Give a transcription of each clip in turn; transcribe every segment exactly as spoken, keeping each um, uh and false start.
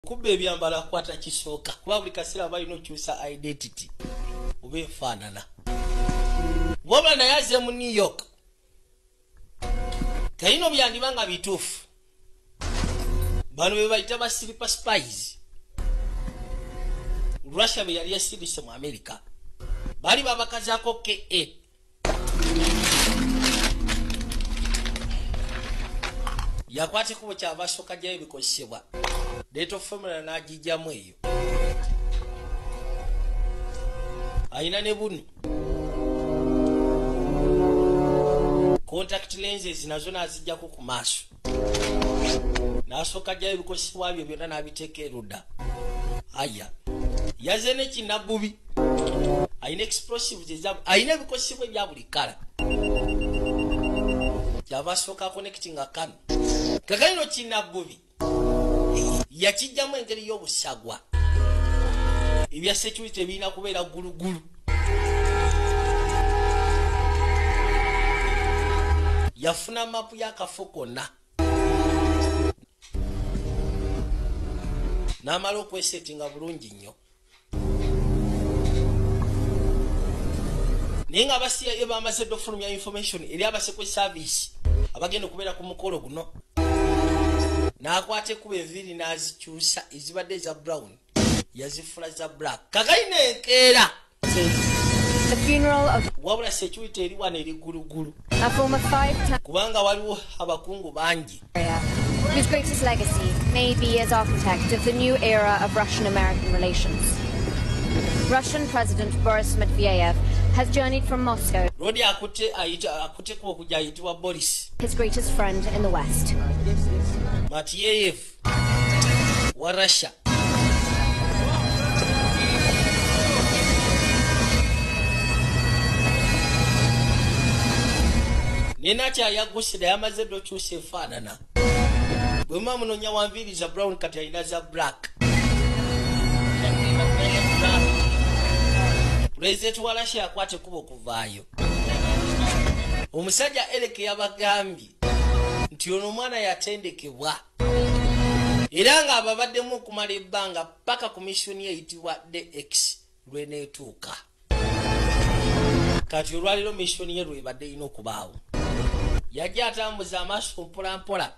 Kubbe ebyambala kwata kisooka kuba buli kaseera balina okyusa identity oba enfaanana. Wabula naye aze mu New York kalino byandiba nga bituufu. Bano be bayita ba sleeper spies. Russia be yali yasirise mu America bali babakazaako K A yakwate kubo kyabasooka gyayo bikozesebwa date of formula n'agijjamu eyo ayina ne bunu contact lenses nazo n'azijjako ku maaso n'asooka gyayo bikozesebwa byo byonna n'abiteeka erudda. Aya yaze ne kinabbubi ayina explosives ezabu ayina ebikozesebwa ebya buli kala kyabasooka connectinga kano kakalino kinabbubi yakijjamu engeri y'obusagwa ebya security ebirina kubeera gulugulu. Yafuna mapu y'akafo konna n'amala okwesetinga bulungi nnyo. Naye nga abasiyayo bamaze okufulumya information eri abasekwe service abagenda okubeera ku mukolo guno n'akwata ekuba enviiri n'azikyusa ezibadde eza brown yazifula za black. Kakalina enkeera wabula security eri wano eri gulugulu kubanga waliwo abakungu bangi. Whose greatest legacy may be as architect of the new era of Russian-American relations. Russian President Boris Medvedev has journeyed from Moscow, his greatest friend in the West. Medvedev wa Russia nina kyayagusira yamaze dokyusa enfaanana bwema munonya wanviiri za brown kati alina za black. President wa Russia akwate kuba okuvaayo. Omusajja Elek yabagambye nti ono omwana yatendekebwa era nga ababaddemu okumala ebbanga paka komisioni eyitibwa D X lweneetuuka. Kati olwaliro misioni ye lwebadde ina okubaawo. Yajja atambuza amaaso mpola mpola.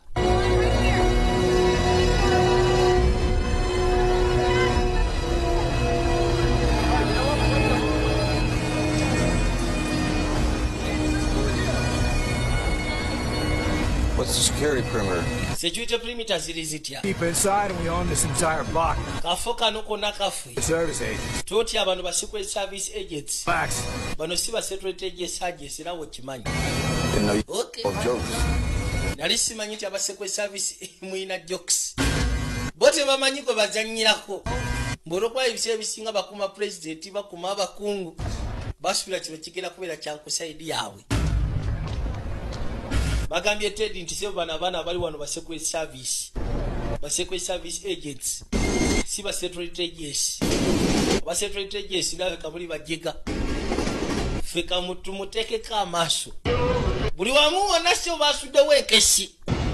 What's the security perimeter? Security perimeter ziri zitya. Keep inside and we own this entire block. Kafo kano konna kaffe. The service agents. Toti abantu ba secret service agents. Max. Bano si ba secret agents agents era wokimanyi. No, okay. Or jokes. Nali simanyi nti aba secret service muyina jokes. Bote bamanyi ko bazanyirako. Mborokwa ebise bisinga bakuma president bakuma abakungu. Basubira kino kigenda kubeera kyankusaidi yawe. Bagambye Ted nti sebo bana bana bali wano ba secret service. Ba secret service agents. Si ba secret agents. Ba secret agents nawe kabuli bajiga. Fika mutu muteke ka maso. Buli wamu wona sio basudde wekesi.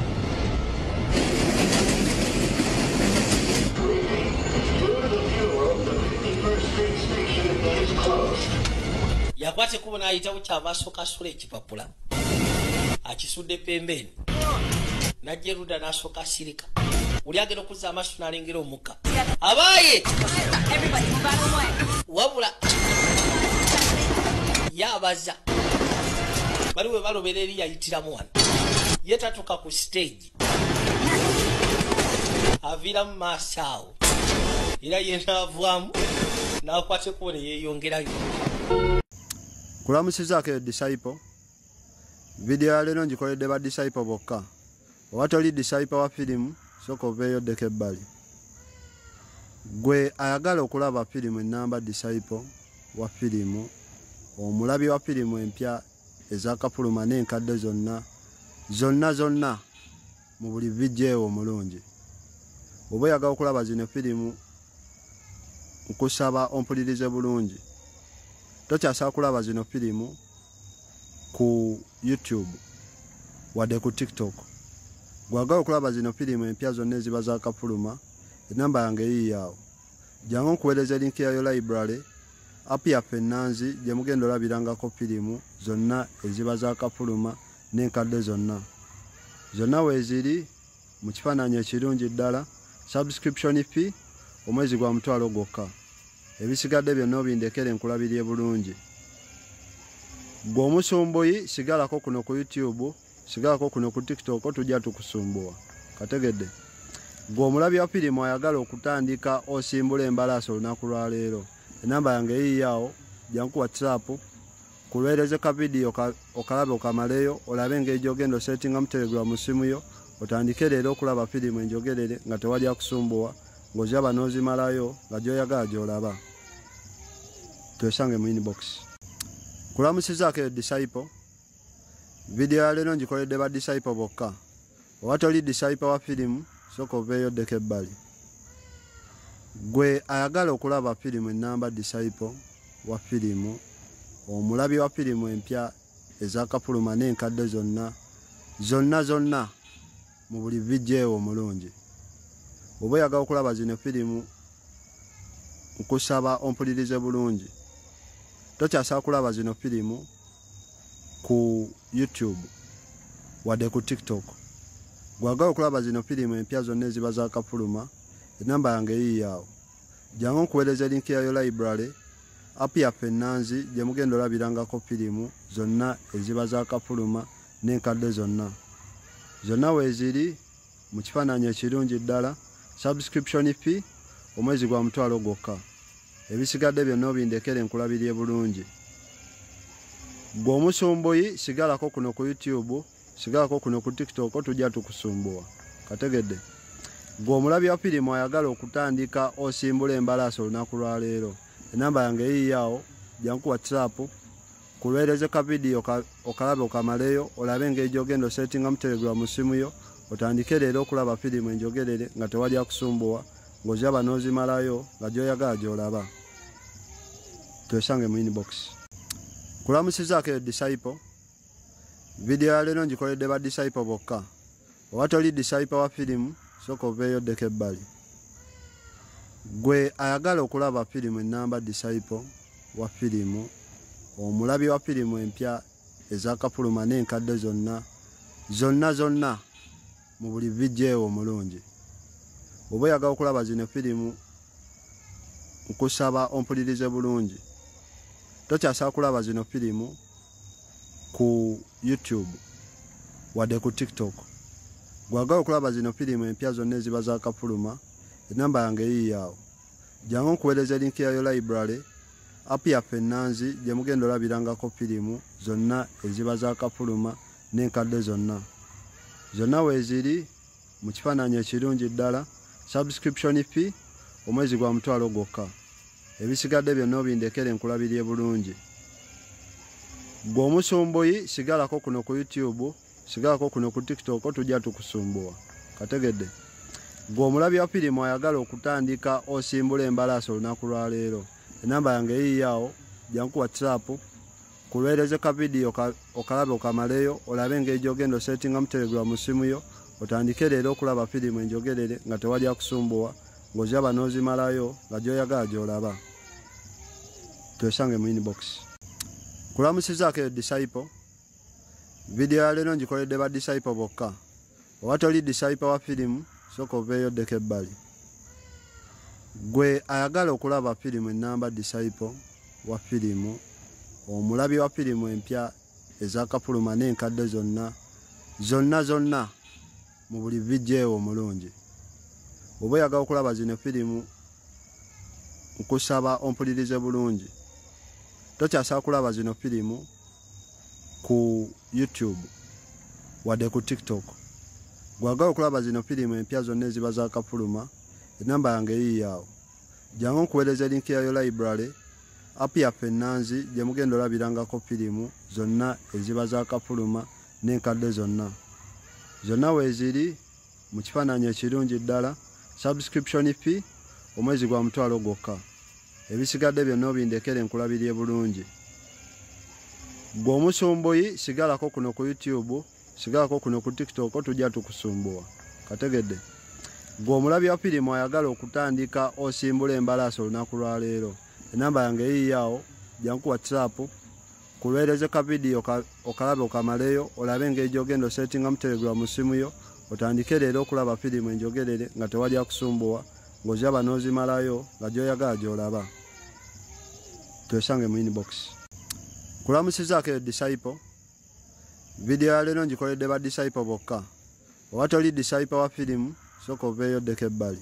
Yakwate kubona ayita ukyabasooka sula ekipapula. Akisudde pembeni najeruda nasooka sirika uli agenda okuzza amaaso n'alengera omukka abaaye wabula yabaza bali we balobera eri yayitiramu wano ye tatuuka ku stage aviiramu maaso awo era ye naavaamu n'akwate kubona yeeyongerayo. Kulamusizaako eyo disciple video ya lero njikoledde ba disciple bokka. Owatoli disciple wa firimu sooka oveeyo ddeko ebbali. Gwe ayagala okulaba firimu ennamba disciple wa firimu omulabi wa firimu empya ezakafuluma n'enkadde zonna zonna zonna mu buli vijeewo omulungi. Oba oyagala okulaba zino firimu nkusaba ompulirize bulungi. Tokyasaba kulaba zino firimu ku YouTube wadde ku TikTok. Gwagala okulaba zino firimu empya zonna eziba zakafuluma enamba yange yiyawo jangu nkuweereza link yayo library app yaffe ennanzi gye mugenda olabirangako firimu zonna eziba zaakafuluma n'enkadde zonna zonna weeziri mu kifaananyi ekirungi ddala subscription fee omwezi gwa mutwalo gwokka ebisigadde byonna obindekere nkulabirye bulungi gwe omusumbuyi sigalako kuno ku YouTube sigalako kuno ku TikTok tujja tukusumbuwa kategedde gwe omulabi wa firimu ayagala okutandika osimbula embalaasi olunaku lwa leero enamba yange yiyawo janku WhatsApp kulwereze ka video okalabe okamaleyo olabe engeri gy'ogenda osettinga mu Telegram mu simu yo otandike leero okulaba firimu enjogerere nga tewali akusumbuwa ng'oziraba n'ozimalayo nga gy'oyagala gy'olaba twesange mu inbox kulamusizaako eyo disciple video ya leero ngikoledde ba disciple bokka oba toli disciple wa firimu sooka oveeyo ddeko ebbali gwe ayagala okulaba firimu enamba disciple wa firimu omulabi wa firimu empya ezakafuluma n'enkadde zonna zonna zonna mu buli vijeewo omulungi oba oyagala okulaba zino firimu nkusaba ompulirize bulungi tokyasaba kulaba zino firimu ku YouTube wadde ku TikTok gwagala okulaba zino firimu empya zonna eziba zaakafuluma enamba yange yiyawo jangu nkuweereza link yayo library app yaffe ennanzi gye mugenda olabirangako firimu zonna eziba zaakafuluma n'enkadde zonna zonna weeziri mu kifaananyi ekirungi ddala subscription fee omwezi gwa mutwalo gwokka ebisigadde byonna obindekere nkulabirye bulungi gwe omusumbuyi sigalako kuno ku YouTube sigalako kuno ku TikTok tujja tukusumbuwa kategedde gwe omulabi wa firimu ayagala okutandika osimbula embalaasi olunaku lwa leero enamba yange yiyawo janku WhatsApp kulwereze ka video okalabe okamaleyo olabe engeri gy'ogenda osettinga mu Telegram mu simu yo otandike leero okulaba firimu enjogerere nga tewali akusumbuwa ng'oziraba n'ozimalayo nga gy'oyagala gy'olaba twesange mu inbox kulamusizaako eyo disciple video ya leero ngikoledde ba disciple bokka oba toli disciple wa firimu sooka oveeyo ddeko ebbali gwe ayagala okulaba firimu enamba disciple wa firimu omulabi wa firimu empya ezakafuluma n'enkadde zonna zonna zonna mu buli vijeewo omulungi oba oyagala okulaba zino firimu nkusaba ompulirize bulungi tokyasaba kulaba zino firimu ku YouTube wadde ku TikTok gwagala okulaba zino firimu empya zonna eziba zaakafuluma enamba yange yiyawo jangu nkuweereza link yayo library app yaffe ennanzi gye mugenda olabirangako firimu zonna eziba zaakafuluma n'enkadde zonna zonna weeziri mu kifaananyi ekirungi ddala subscription fee omwezi gwa mutwalo gwokka ebisigadde byonna obindekere nkulabirye bulungi gwe omusumbuyi sigalako kuno ku YouTube sigalako kuno ku TikTok tujja tukusumbuwa kategedde gwe omulabi wa firimu ayagala okutandika osimbula embalaasi olunaku lwa leero enamba yange yiyawo janku WhatsApp kulwereze ka video okalabe okamaleyo olabe engeri gy'ogenda osettinga mu Telegram mu simu yo otandike leero okulaba firimu enjogerere nga tewali akusumbuwa ng'oziraba n'ozimalayo nga gy'oyagala gy'olaba twesange mu inbox kulamusizaako eyo disciple video ya leero ngikoledde ba disciple bokka oba toli disciple wa firimu sooka oveeyo ddeko ebbali gwe ayagala okulaba firimu enamba disciple wa firimu omulabi wa firimu empya ezakafuluma n'enkadde zonna zonna zonna mu buli vijeewo omulungi oba oyagala okulaba zino firimu nkusaba ompulirize bulungi tokyasaba kulaba zino firimu ku YouTube wadde ku TikTok gwagala okulaba zino firimu empya zonna eziba zaakafuluma enamba yange yiyawo jangu nkuweereza link yayo library app yaffe ennanzi gye mugenda olabirangako firimu zonna eziba zaakafuluma n'enkadde zonna zonna weeziri mu kifaananyi ekirungi ddala subscription fee omwezi gwa mutwalo gwokka ebisigadde byonna obindekere nkulabirye bulungi gwe omusumbuyi sigalako kuno ku YouTube sigalako kuno ku TikTok tujja tukusumbuwa kategedde gwe omulabi wa firimu ayagala okutandika osimbula embalaasi olunaku lwa leero, enamba yange eyiyawo, jangu WhatsApp kuweereze ka vidiyo okalabe okamaleyo olabe engeri gy'ogenda osettinga mu Telegram mu simu yo otandike leero okulaba firimu enjogerere nga tewali akusumbuwa ng'oziraba n'ozimalayo nga gy'oyagala gy'olaba. Twesange mu inbox. Kulamusizaako eyo Disciple. Vidiyo ya leero ngikoledde ba Disciple bokka. Oba toli Disciple wa firimu sooka oveeyo oddeko ebbali.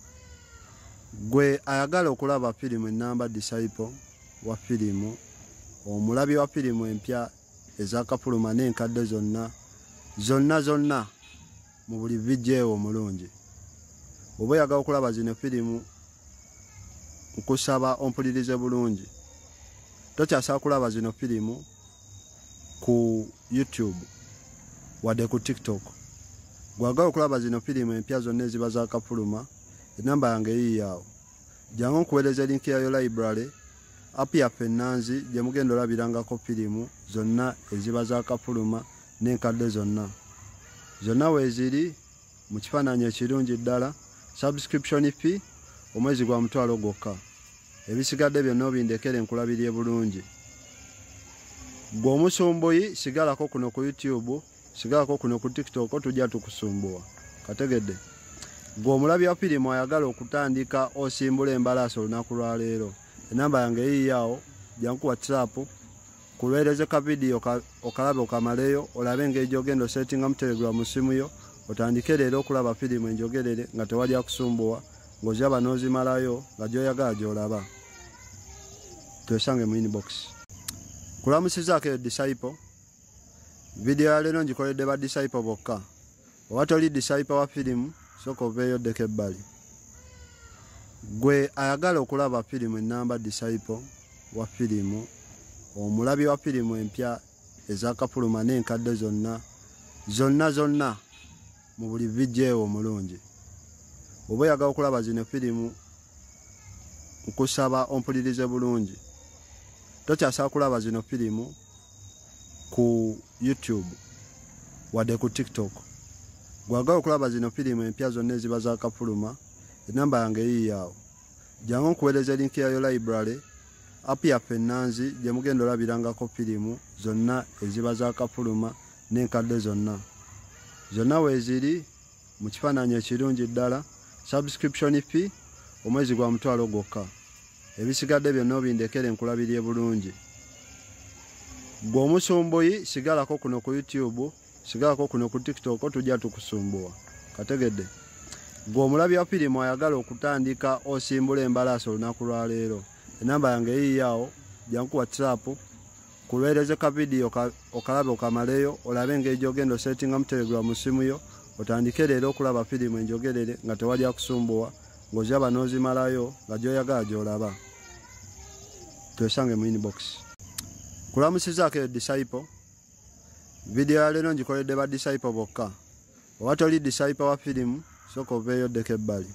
Gwe ayagala okulaba firimu ennamba Disciple wa firimu, omulabi wa firimu empya ezakafuluma n'enkadde zonna zonna zonna mu buli vijeewo omulungi. Oba oyagala okulaba zino firimu nkusaba ompulirize bulungi. Tokyasaba kulaba zino firimu ku YouTube wadde ku TikTok. Gwagala okulaba zino firimu empya zonna eziba zakafuluma, enamba yange eyiyawo. Jangu nkuweereza linki yayo library, app yaffe ennanzi gye mugenda olabirangako firimu zonna eziba zakafuluma n'enkadde zonna. Zonna weeziri mu kifaananyi ekirungi ddala, subscription fee omwezi gwa mutwalo gwokka. Ebisigadde byonna obindekere nkulabirye bulungi. Gwe omusumbuyi sigalako kuno ku YouTube, sigalako kuno ku TikTok, tujja tukusumbuwa. Kategedde. Gwe omulabi wa firimu ayagala okutandika osimbula embalaasi olunaku lwa leero, enamba yange eyiyawo, jangu WhatsApp kuweereze ka vidiyo okalabe okamaleyo olabe engeri gy'ogenda osettinga mu Telegram mu simu yo otandike leero okulaba firimu enjogerere nga tewali akusumbuwa ng'oziraba n'ozimalayo nga gy'oyagala gy'olaba. Twesange mu inbox. Kulamusizaako eyo Disciple. Vidiyo ya leero ngikoledde ba Disciple bokka. Oba toli Disciple wa firimu sooka oveeyo oddeko ebbali. Gwe ayagala okulaba firimu ennamba Disciple wa firimu, omulabi wa firimu empya ezakafuluma n'enkadde zonna zonna zonna mu buli vijeewo omulungi. Oba oyagala okulaba zino firimu nkusaba ompulirize bulungi. Tokyasaba kulaba zino firimu ku YouTube wadde ku TikTok. Gwagala okulaba zino firimu empya zonna eziba zakafuluma, enamba yange eyiyawo. Jangu nkuweereza linki yayo library, app yaffe ennanzi gye mugenda olabirangako firimu zonna eziba zakafuluma n'enkadde zonna. Zonna weeziri mu kifaananyi ekirungi ddala, subscription fee omwezi gwa mutwalo gwokka. Ebisigadde byonna obindekere nkulabirye bulungi. Gwe omusumbuyi sigalako kuno ku YouTube, sigalako kuno ku TikTok, tujja tukusumbuwa. Kategedde. Gwe omulabi wa firimu ayagala okutandika osimbula embalaasi olunaku lwa leero, enamba yange eyiyawo, jangu WhatsApp kuweereze ka vidiyo okalabe okamaleyo olabe engeri gy'ogenda osettinga mu Telegram mu simu yo otandike leero okulaba firimu enjogerere nga tewali akusumbuwa ng'oziraba n'ozimalayo nga gy'oyagala gy'olaba. Twesange mu inbox. Kulamusizaako eyo Disciple. Vidiyo ya leero ngikoledde ba Disciple bokka. Oba toli Disciple wa firimu sooka oveeyo oddeko ebbali.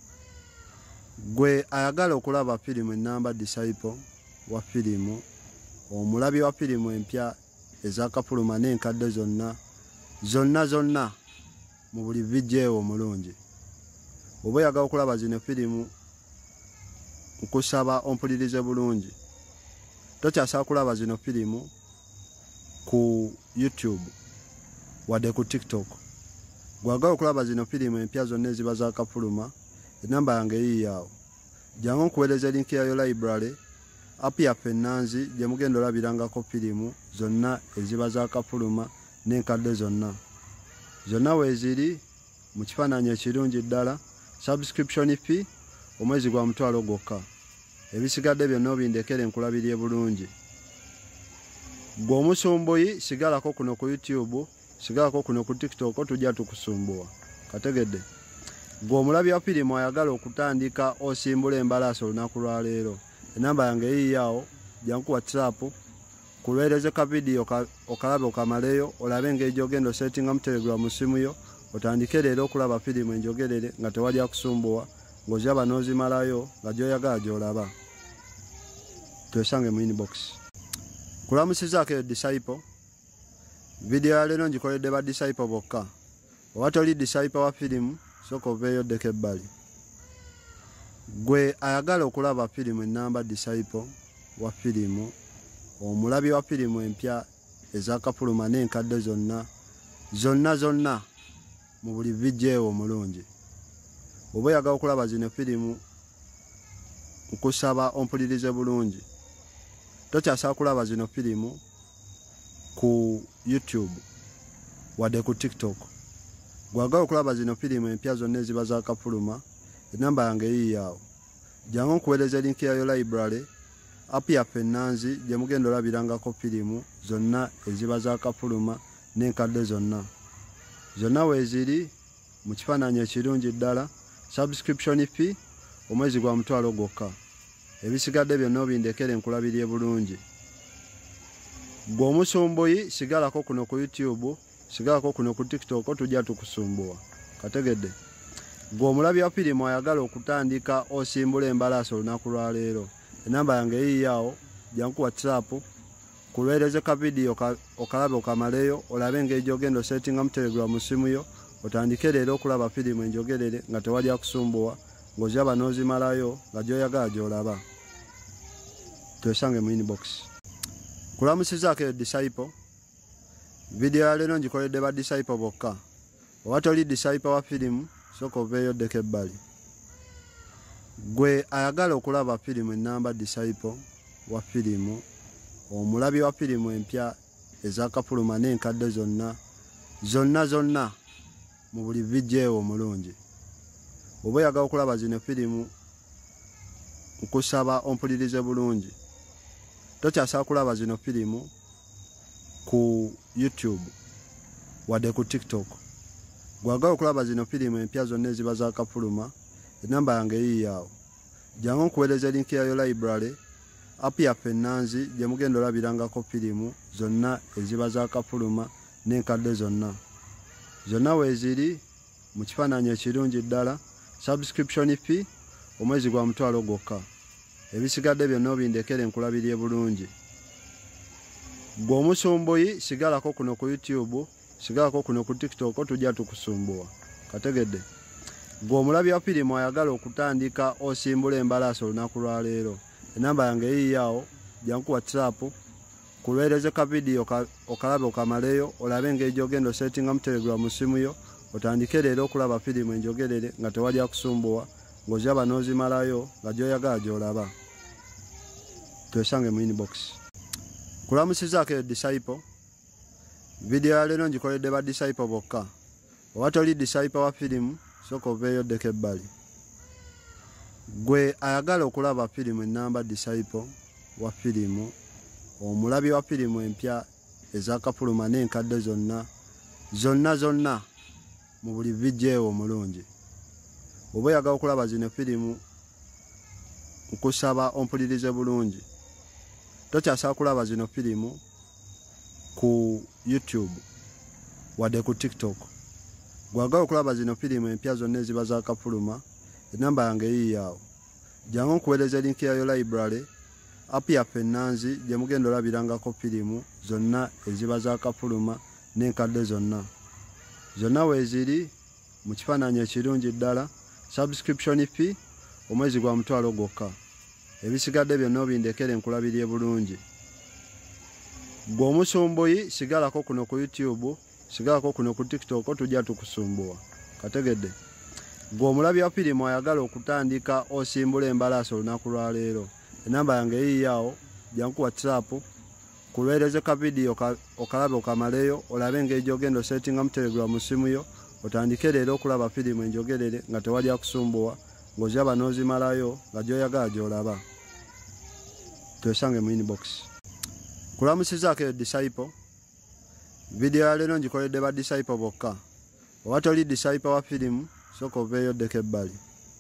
Gwe ayagala okulaba firimu ennamba Disciple wa firimu, omulabi wa firimu empya ezakafuluma n'enkadde zonna zonna zonna mu buli vijeewo omulungi. Oba oyagala okulaba zino firimu nkusaba ompulirize bulungi. Tokyasaba kulaba zino firimu ku YouTube wadde ku TikTok. Gwagala okulaba zino firimu empya zonna eziba zakafuluma, enamba yange eyiyawo. Jangu nkuweereza linki yayo library, app yaffe ennanzi gye mugenda olabirangako firimu zonna eziba zakafuluma n'enkadde zonna. Zonna weeziri mu kifaananyi ekirungi ddala, subscription fee omwezi gwa mutwalo gwokka. Ebisigadde byonna obindekere nkulabirye bulungi. Gwe omusumbuyi sigalako kuno ku YouTube, sigalako kuno ku TikTok, tujja tukusumbuwa. Kategedde. Gwe omulabi wa firimu ayagala okutandika osimbula embalaasi olunaku lwa leero, enamba yange eyiyawo, jangu WhatsApp kuweereze ka vidiyo okalabe okamaleyo olabe engeri gy'ogenda osettinga mu Telegram mu simu yo otandike leero okulaba firimu enjogerere nga tewali akusumbuwa ng'oziraba n'ozimalayo nga gy'oyagala gy'olaba. Twesange mu inbox. Kulamusizaako eyo Disciple. Vidiyo ya leero ngikoledde ba Disciple bokka. Oba toli Disciple wa firimu soka oveeyo ddeko ebbali. Gwe ayagala okulaba firimu ennamba Disciple wa firimu, omulabi wa firimu empya ezakafuluma n'enkadde zonna zonna zonna mu buli vijeewo omulungi. Oba oyagala okulaba zino firimu, nkusaba ompulirize bulungi. Tokyasaba kulaba zino firimu ku YouTube wadde ku TikTok. Gwagala okulaba zino firimu empya zonna eziba zakafuluma, enamba yange yiiyaawo. Jangu nkuweereza linki yayo library, app yaffe ennanzi gye mugenda olabirangako firimu zonna eziba zakafuluma n'enkadde zonna. Zonna weeziri mu kifaananyi ekirungi ddala, subscription fee omwezi gwa mutwalo gwokka. Ebisigadde byonna obindekere nkulabirye bulungi. Gwe omusumbuyi sigalako kuno ku YouTube, sigalako kuno ku TikTok, tujja tukusumbuwa. Kategedde. Gwe omulabi wa firimu ayagala okutandika osimbula embalaasi olunaku lwa leero. Enamba yange yiiyaawo, jangu WhatsApp, kuleereze ka video okalabe okamaleyo, olabe engeri gy'ogenda osettinga mu Telegram mu simu yo, otandike leero okulaba firimu enjogerere nga tewali akusumbuwa, ng'oziraba n'ozimalayo nga gy'oyagala gy'olaba. Twesange mu inbox. Kulamusizaako eyo Disciple. Video ya leero ngikoledde ba Disciple bokka. Oba toli Disciple wa firimu, soka oveeyo ddeko ebbali. Gwe ayagala okulaba firimu ennamba Disciple wa firimu, omulabi wa firimu empya ezakafuluma n'enkadde zonna zonna zonna mu buli vijeewo omulungi. Oba oyagala okulaba zino firimu, nkusaba ompulirize bulungi. Tokyasaba kulaba zino firimu ku YouTube wadde ku TikTok. Gwagala okulaba zino firimu empya zonna eziba zakafuluma, enamba yange yiiyaawo. Jangu nkuweereza linki yayo library, app yaffe ennanzi gye mugenda olabirangako firimu zonna eziba zakafuluma n'enkadde zonna. Zonna weeziri mu kifaananyi ekirungi ddala, subscription fee omwezi gwa mutwalo gwokka. Ebisigadde byonna obindekere nkulabirye bulungi. Gwe omusumbuyi sigalako kuno ku YouTube, sigalako kuno ku TikTok, tujja tukusumbuwa. Kategedde. Gwe omulabi wa firimu ayagala okutandika osimbula embalaasi olunaku lwa leero. Enamba yange yiiyaawo, jangu WhatsApp, kuleereze ka video okalabe okamaleyo, olabe engeri gy'ogenda osettinga mu Telegram mu simu yo, otandike leero okulaba firimu enjogerere nga tewali akusumbuwa, ng'oziraba n'ozimalayo nga gy'oyagala gy'olaba. Twesange mu inbox. Kulamusizaako eyo Disciple. Video ya leero ngikoledde ba Disciple bokka. Oba toli Disciple wa firimu, soka oveeyo ddeko ebbali. Gwe ayagala okulaba firimu ennamba Disciple wa firimu, omulabi wa firimu empya ezakafuluma n'enkadde zonna zonna zonna mu buli vijeewo omulungi. Oba oyagala okulaba zino firimu, nkusaba ompulirize bulungi. Tokyasaba kulaba zino firimu ku YouTube wadde ku TikTok. Gwagala okulaba zino firimu empya zonna eziba zakafuluma, enamba yange yiiyaawo. Jangu nkuweereza linki yayo library, app yaffe ennanzi gye mugenda olabirangako firimu zonna eziba zakafuluma n'enkadde zonna. Zonna weeziri mu kifaananyi ekirungi ddala, subscription fee omwezi gwa mutwalo gwokka. Ebisigadde byonna obindekere nkulabirye bulungi. Gwe omusumbuyi sigalako kuno ku YouTube, sigalako kuno ku TikTok, tujja tukusumbuwa. Kategedde. Gwe omulabi wa firimu ayagala okutandika osimbula embalaasi olunaku lwa leero. Enamba yange yiiyaawo, jangu WhatsApp, kuleereze ka video okalabe okamaleyo, olabe engeri gy'ogenda osettinga mu Telegram mu simu yo, otandike leero okulaba firimu enjogerere nga tewali akusumbuwa, ng'oziraba n'ozimalayo nga gy'oyagala gy'olaba. Twesange mu inbox. Kulamusizaako eyo Disciple. Video ya leero ngikoledde ba Disciple bokka. Oba toli Disciple wa firimu, soka oveeyo ddeko ebbali.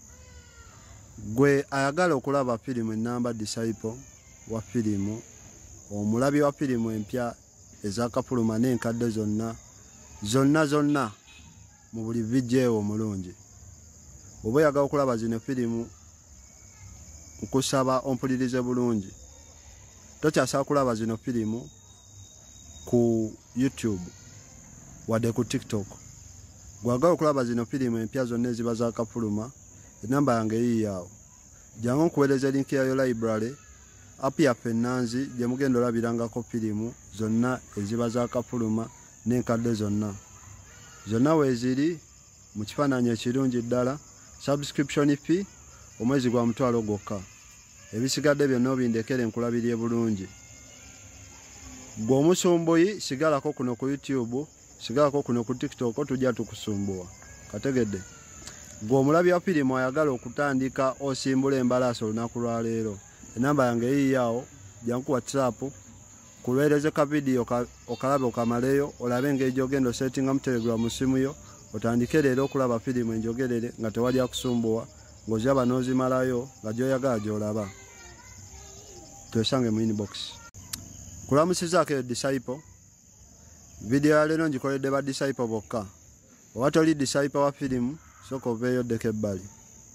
Gwe ayagala okulaba firimu ennamba Disciple wa firimu, omulabi wa firimu empya ezakafuluma n'enkadde zonna zonna zonna mu buli vijeewo omulungi. Oba oyagala okulaba zino firimu, nkusaba ompulirize bulungi. Tokyasaba kulaba zino firimu ku YouTube wadde ku TikTok. gwagala okulaba zino firimu empya zonna eziba zakafuluma enamba yange yiyawo jangu nkuweereza linki yayo library app yaffe ennanzi gye mugenda olabirangako firimu zonna eziba zakafuluma n'enkadde zonna zonna weeziri mu kifaananyi ekirungi ddala subscription fee omwezi gwa mutwalo gwokka ebisigadde byonna obindekere nkulabirye bulungi gwe omusumbuyi sigalako kuno ku YouTube sigalako kuno ku TikTok tujja tukusumbuwa kategedde gwe omulabi wa firimu ayagala okutandika osimbula embalaasi olunaku lwa leero enamba yange yiyawo janku WhatsApp kuleereze ka video okalabe okamaleyo olabe engeri gy'ogenda osettinga mu Telegram mu simu yo otandike leero okulaba firimu enjogerere nga tewali akusumbuwa ng'oziraba n'ozimalayo nga gy'oyagala gy'olaba twesange mu inbox kulamusizaako eyo disciple video ya leero ngikoledde ba disciple bokka oba toli disciple wa firimu sooka oveeyo oddeko ebbali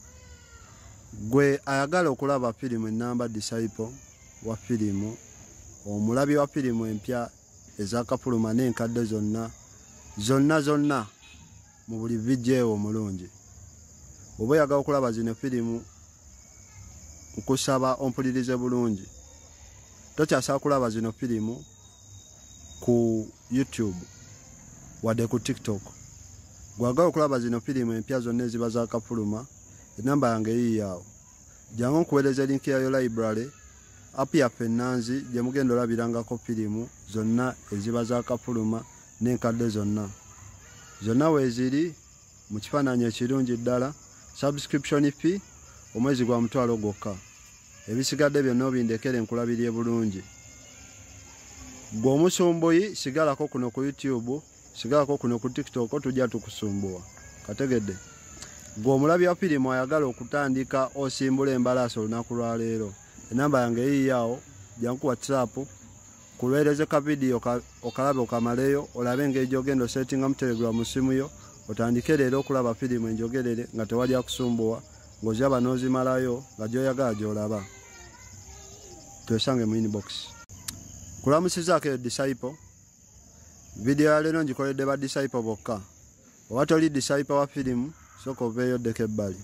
gwe ayagala okulaba firimu enamba disciple wa firimu omulabi wa firimu empya ezakafuluma n'enkadde zonna zonna zonna mu buli vijeewo omulungi oba oyagala okulaba zino firimu nkusaba ompulirize bulungi tokyasaba kulaba zino firimu ku YouTube wadde ku TikTok gwagala okulaba zino firimu empya zonna eziba zakafuluma enamba yange yiyawo jangu nkuweereza linki yayo library app yaffe ennanzi gye mugenda olabirangako firimu zonna eziba zakafuluma n'enkadde zonna zonna weeziri mu kifaananyi ekirungi ddala subscription fee omwezi gwa mutwalo gwokka ebisigadde byonna obindekere nkulabirye bulungi gwe omusumbuyi sigalako kuno ku YouTube sigalako kuno ku TikTok tujja tukusumbuwa kategedde gwe omulabi wa firimu ayagala okutandika osimbula embalaasi olunaku lwa leero enamba yange yiyawo janku WhatsApp kuleereze ka video okalabe okamaleyo olabe engeri gy'ogenda osettinga mu Telegram mu simu yo otandike leero okulaba firimu enjogerere nga tewali akusumbuwa ng'oziraba n'ozimalayo nga gy'oyagala gy'olaba twesange mu inbox kulamusizaako eyo disciple video ya leero ngikoledde ba disciple bokka oba toli disciple wa firimu sooka oveeyo oddeko ebbali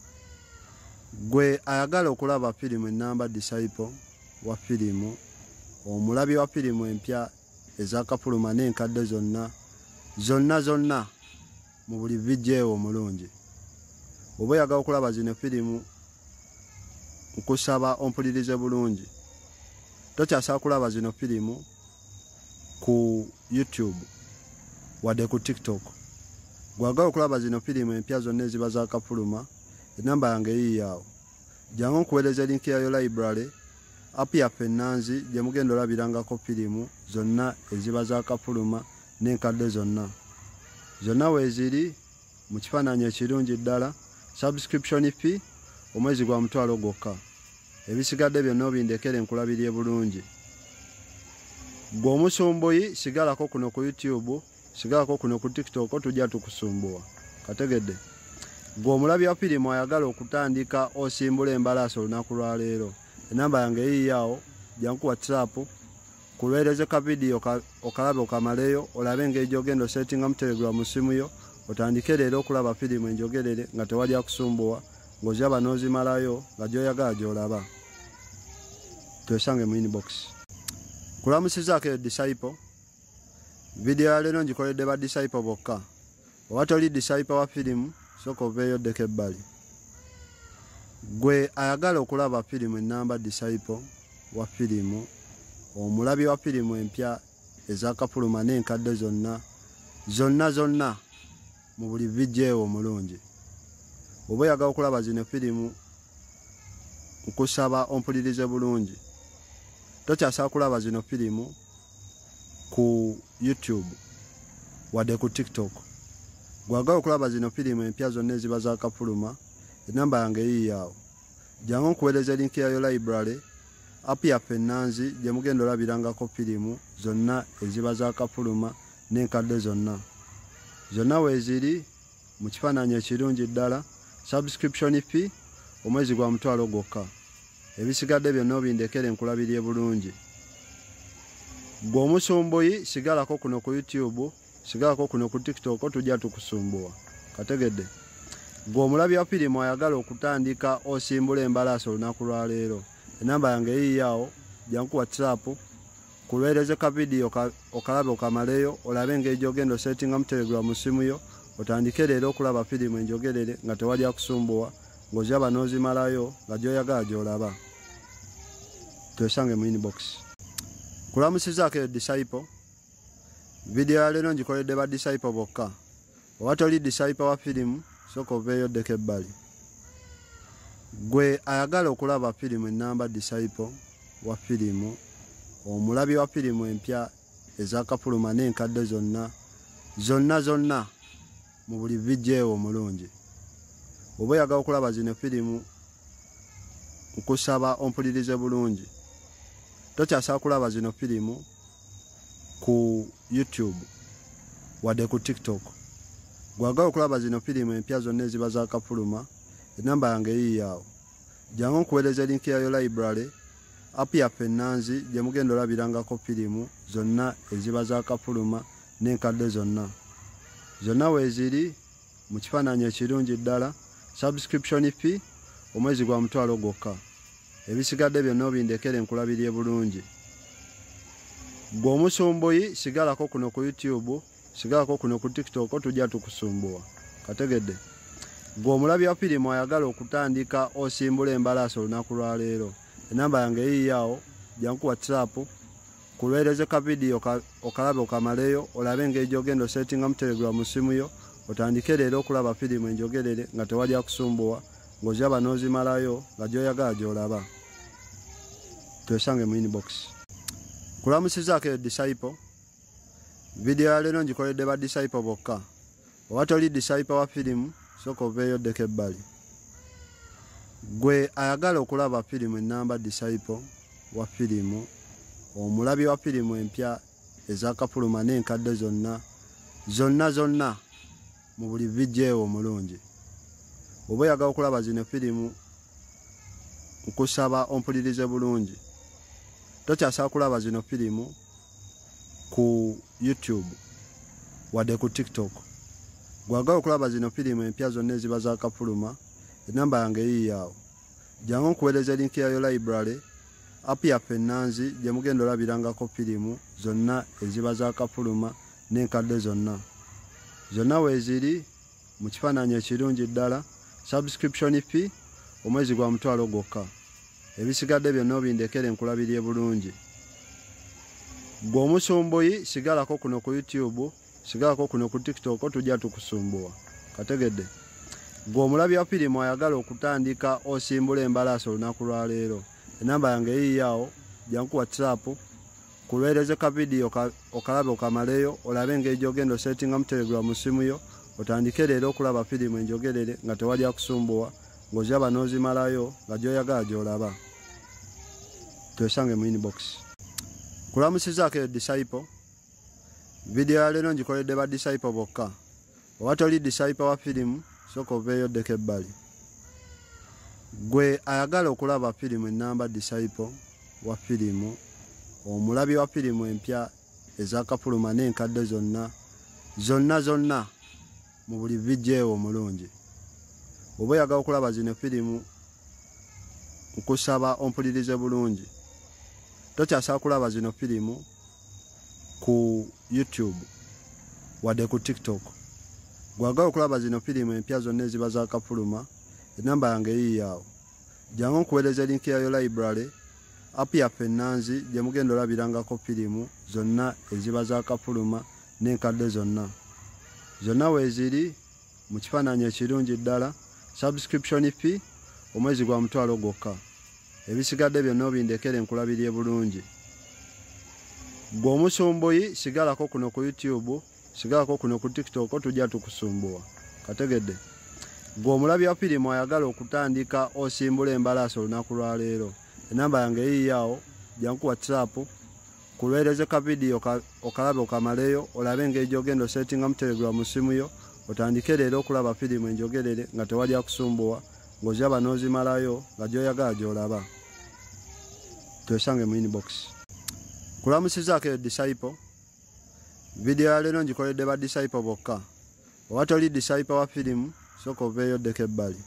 gwe ayagala okulaba firimu enamba disciple wa firimu omulabi wa firimu empya ezakafuluma n'enkadde zonna zonna zonna mu buli vijeewo omulungi oba oyagala okulaba zino firimu nkusaba ompulirize bulungi tokyasaba kulaba zino firimu ku YouTube wadde ku TikTok gwagala okulaba zino firimu empya zonna eziba zakafuluma enamba yange yiyawo jangu nkuweereza linki yayo library app yaffe ennanzi gye mugenda olabirangako firimu zonna eziba zakafuluma n'enkadde zonna zonna weeziri mu kifaananyi ekirungi ddala subscription fee omwezi gwa mutwalo gwokka ebisigadde byonna obindekere nkulabirye bulungi gwe omusumbuyi sigalako kuno ku YouTube sigalako kuno ku TikTok tujja tukusumbuwa kategedde gwe omulabi wa firimu ayagala okutandika osimbula embalaasi olunaku lwa leero enamba yange yiyawo janku WhatsApp kuleereze ka video okalabe okamaleyo olabe engeri gy'ogenda osettinga mu Telegram mu simu yo otandike leero okulaba firimu enjogerere nga tewali akusumbuwa ng'oziraba n'ozimalayo nga gy'oyagala gy'olaba twesange mu inbox kulamusizaako eyo disciple video ya leero ngikoledde ba disciple bokka oba toli disciple wa firimu sooka oveeyo oddeko ebbali gwe ayagala okulaba firimu enamba disciple wa firimu omulabi wa firimu empya ezakafuluma n'enkadde zonna zonna zonna mu buli vijeewo omulungi oba oyagala okulaba zino firimu nkusaba ompulirize bulungi tokyasaba kulaba zino firimu ku YouTube wadde ku TikTok gwagala okulaba zino firimu empya zonna eziba zakafuluma enamba yange yiyawo jangu nkuweereza linki yayo library app yaffe ennanzi gye mugenda olabirangako firimu zonna eziba zakafuluma n'enkadde zonna zonna weeziri mu kifaananyi ekirungi ddala subscription fee omwezi gwa mutwalo gwokka ebisigadde byonna obindekere nkulabirye bulungi gwe omusumbuyi sigalako kuno ku YouTube sigalako kuno ku TikTok tujja tukusumbua kategedde gwe omulabi wa firimu ayagala okutandika osimbula embalaasi olunaku lwa leero enamba yange eyiyawo janku WhatsApp kuleereze ka video okalabe okamaleyo olabe engeri gy'ogenda osettinga mu Telegram mu simu yo otandike leero okulaba firimu enjogerere nga tewali akusumbuwa ng'oziraba n'ozimalayo nga gy'oyagala gy'olaba twesange mu inbox kulamusizaako eyo Disciple video ya leero ngikoledde ba Disciple bokka oba toli Disciple wa firimu sooka oveeyo oddeko ebbali gwe ayagala okulaba firimu enamba Disciple wa firimu omulabi wa firimu empya ezakafuluma n'enkadde zonna zonna zonna mu buli vijeewo omulungi oba oyagala okulaba zino firimu nkusaba ompulirize bulungi tokyasaba kulaba zino firimu ku YouTube wadde ku TikTok gwagala okulaba zino firimu empya zonna eziba zakafuluma enamba yange eyiyawo jangu nkuweereza linki yayo library app yaffe ennanzi gye mugenda olabirangako firimu zonna eziba zakafuluma n'enkadde zonna zonna weeziri mu kifaananyi ekirungi ddala subscription fee omwezi gwa mutwalo gwokka ebisigadde byonna obindekere nkulabirye bulungi gwe omusumbuyi sigalako kuno ku YouTube sigalako kuno ku TikTok tujja tukusumbuwa kategedde gwe omulabi wa firimu ayagala okutandika osimbula embalaasi olunaku lwa leero enamba yange eyiyawo janku WhatsApp kuleereze ka video okalabe okamaleyo olabe engeri gy'ogenda osettinga mu Telegram mu simu yo otandike leero okulaba firimu enjogerere nga tewali akusumbuwa ng'oziraba n'ozimalayo nga gy'oyagala gy'olaba twesange mu inbox kulamusizaako eyo Disciple video ya leero ngikoledde ba Disciple bokka oba toli Disciple wa firimu sooka oveeyo oddeko ebbali gwe ayagala okulaba firimu enamba Disciple wa firimu omulabi wa firimu empya ezakafuluma n'enkadde zonna zonna zonna mu buli vijeewo omulungi oba oyagala okulaba zino firimu nkusaba ompulirize bulungi tokyasaba kulaba zino firimu ku YouTube wadde ku TikTok gwagala okulaba zino firimu empya zonna eziba zakafuluma enamba yange eyiyawo jangu nkuweereza linki yayo library app yaffe ennanzi gye mugenda olabirangako firimu zonna eziba zakafuluma n'enkadde zonna zonna weeziri mu kifaananyi ekirungi ddala subscription fee omwezi gwa mutwalo gwokka ebisigadde byonna obindekere nkulabirye bulungi gwe omusumbuyi sigalako kuno ku YouTube sigalako kuno ku TikTok tujja tukusumbuwa kategedde gwe omulabi wa firimu ayagala okutandika osimbula embalaasi olunaku lwa leero enamba yange eyiyawo janku WhatsApp kuleereze ka video okalabe okamaleyo olabe engeri gy'ogenda osettinga mu Telegram mu simu yo otandike leero okulaba firimu enjogerere nga tewali akusumbuwa ng'oziraba n'ozimalayo nga gy'oyagala gy'olaba twesange mu inbox kulamusizaako eyo Disciple video ya leero ngikoledde ba Disciple bokka oba toli Disciple wa firimu sooka oveeyo oddeko ebbali gwe ayagala okulaba firimu enamba Disciple wa firimu omulabi wa firimu empya ezakafuluma n'enkadde zonna zonna zonna mu buli vijeewo omulungi oba oyagala okulaba zino firimu nkusaba ompulirize bulungi tokyasaba kulaba zino firimu ku YouTube wadde ku TikTok gwagala okulaba zino firimu empya zonna eziba zakafuluma enamba yange eyiyawo jangu nkuweereza linki yayo library app yaffe ennanzi gye mugenda olabirangako firimu zonna eziba zakafuluma n'enkadde zonna zonna weeziri mu kifaananyi ekirungi ddala subscription fee omwezi gwa mutwalo gwokka ebisigadde byonna obindekere nkulabirye bulungi gwe omusumbuyi sigalako kuno ku YouTube sigalako kuno ku TikTok tujja tukusumbuwa kategedde gwe omulabi wa firimu ayagala okutandika osimbula embalaasi olunaku lwa leero enamba yange eyiyawo janku WhatsApp kuleereze ka video okalabe okamaleyo olabe engeri gy'ogenda osettinga mu Telegram mu simu yo otandike leero okulaba firimu enjogerere nga tewali akusumbuwa ng'oziraba n'ozimalayo nga gy'oyagala gy'olaba twesange mu inbox kulamusizaako eyo Disciple Video ya lero ngikoledde ba disciple bokka. Owatoli disciple wa firimu soka oveeyo ddeko ebbali.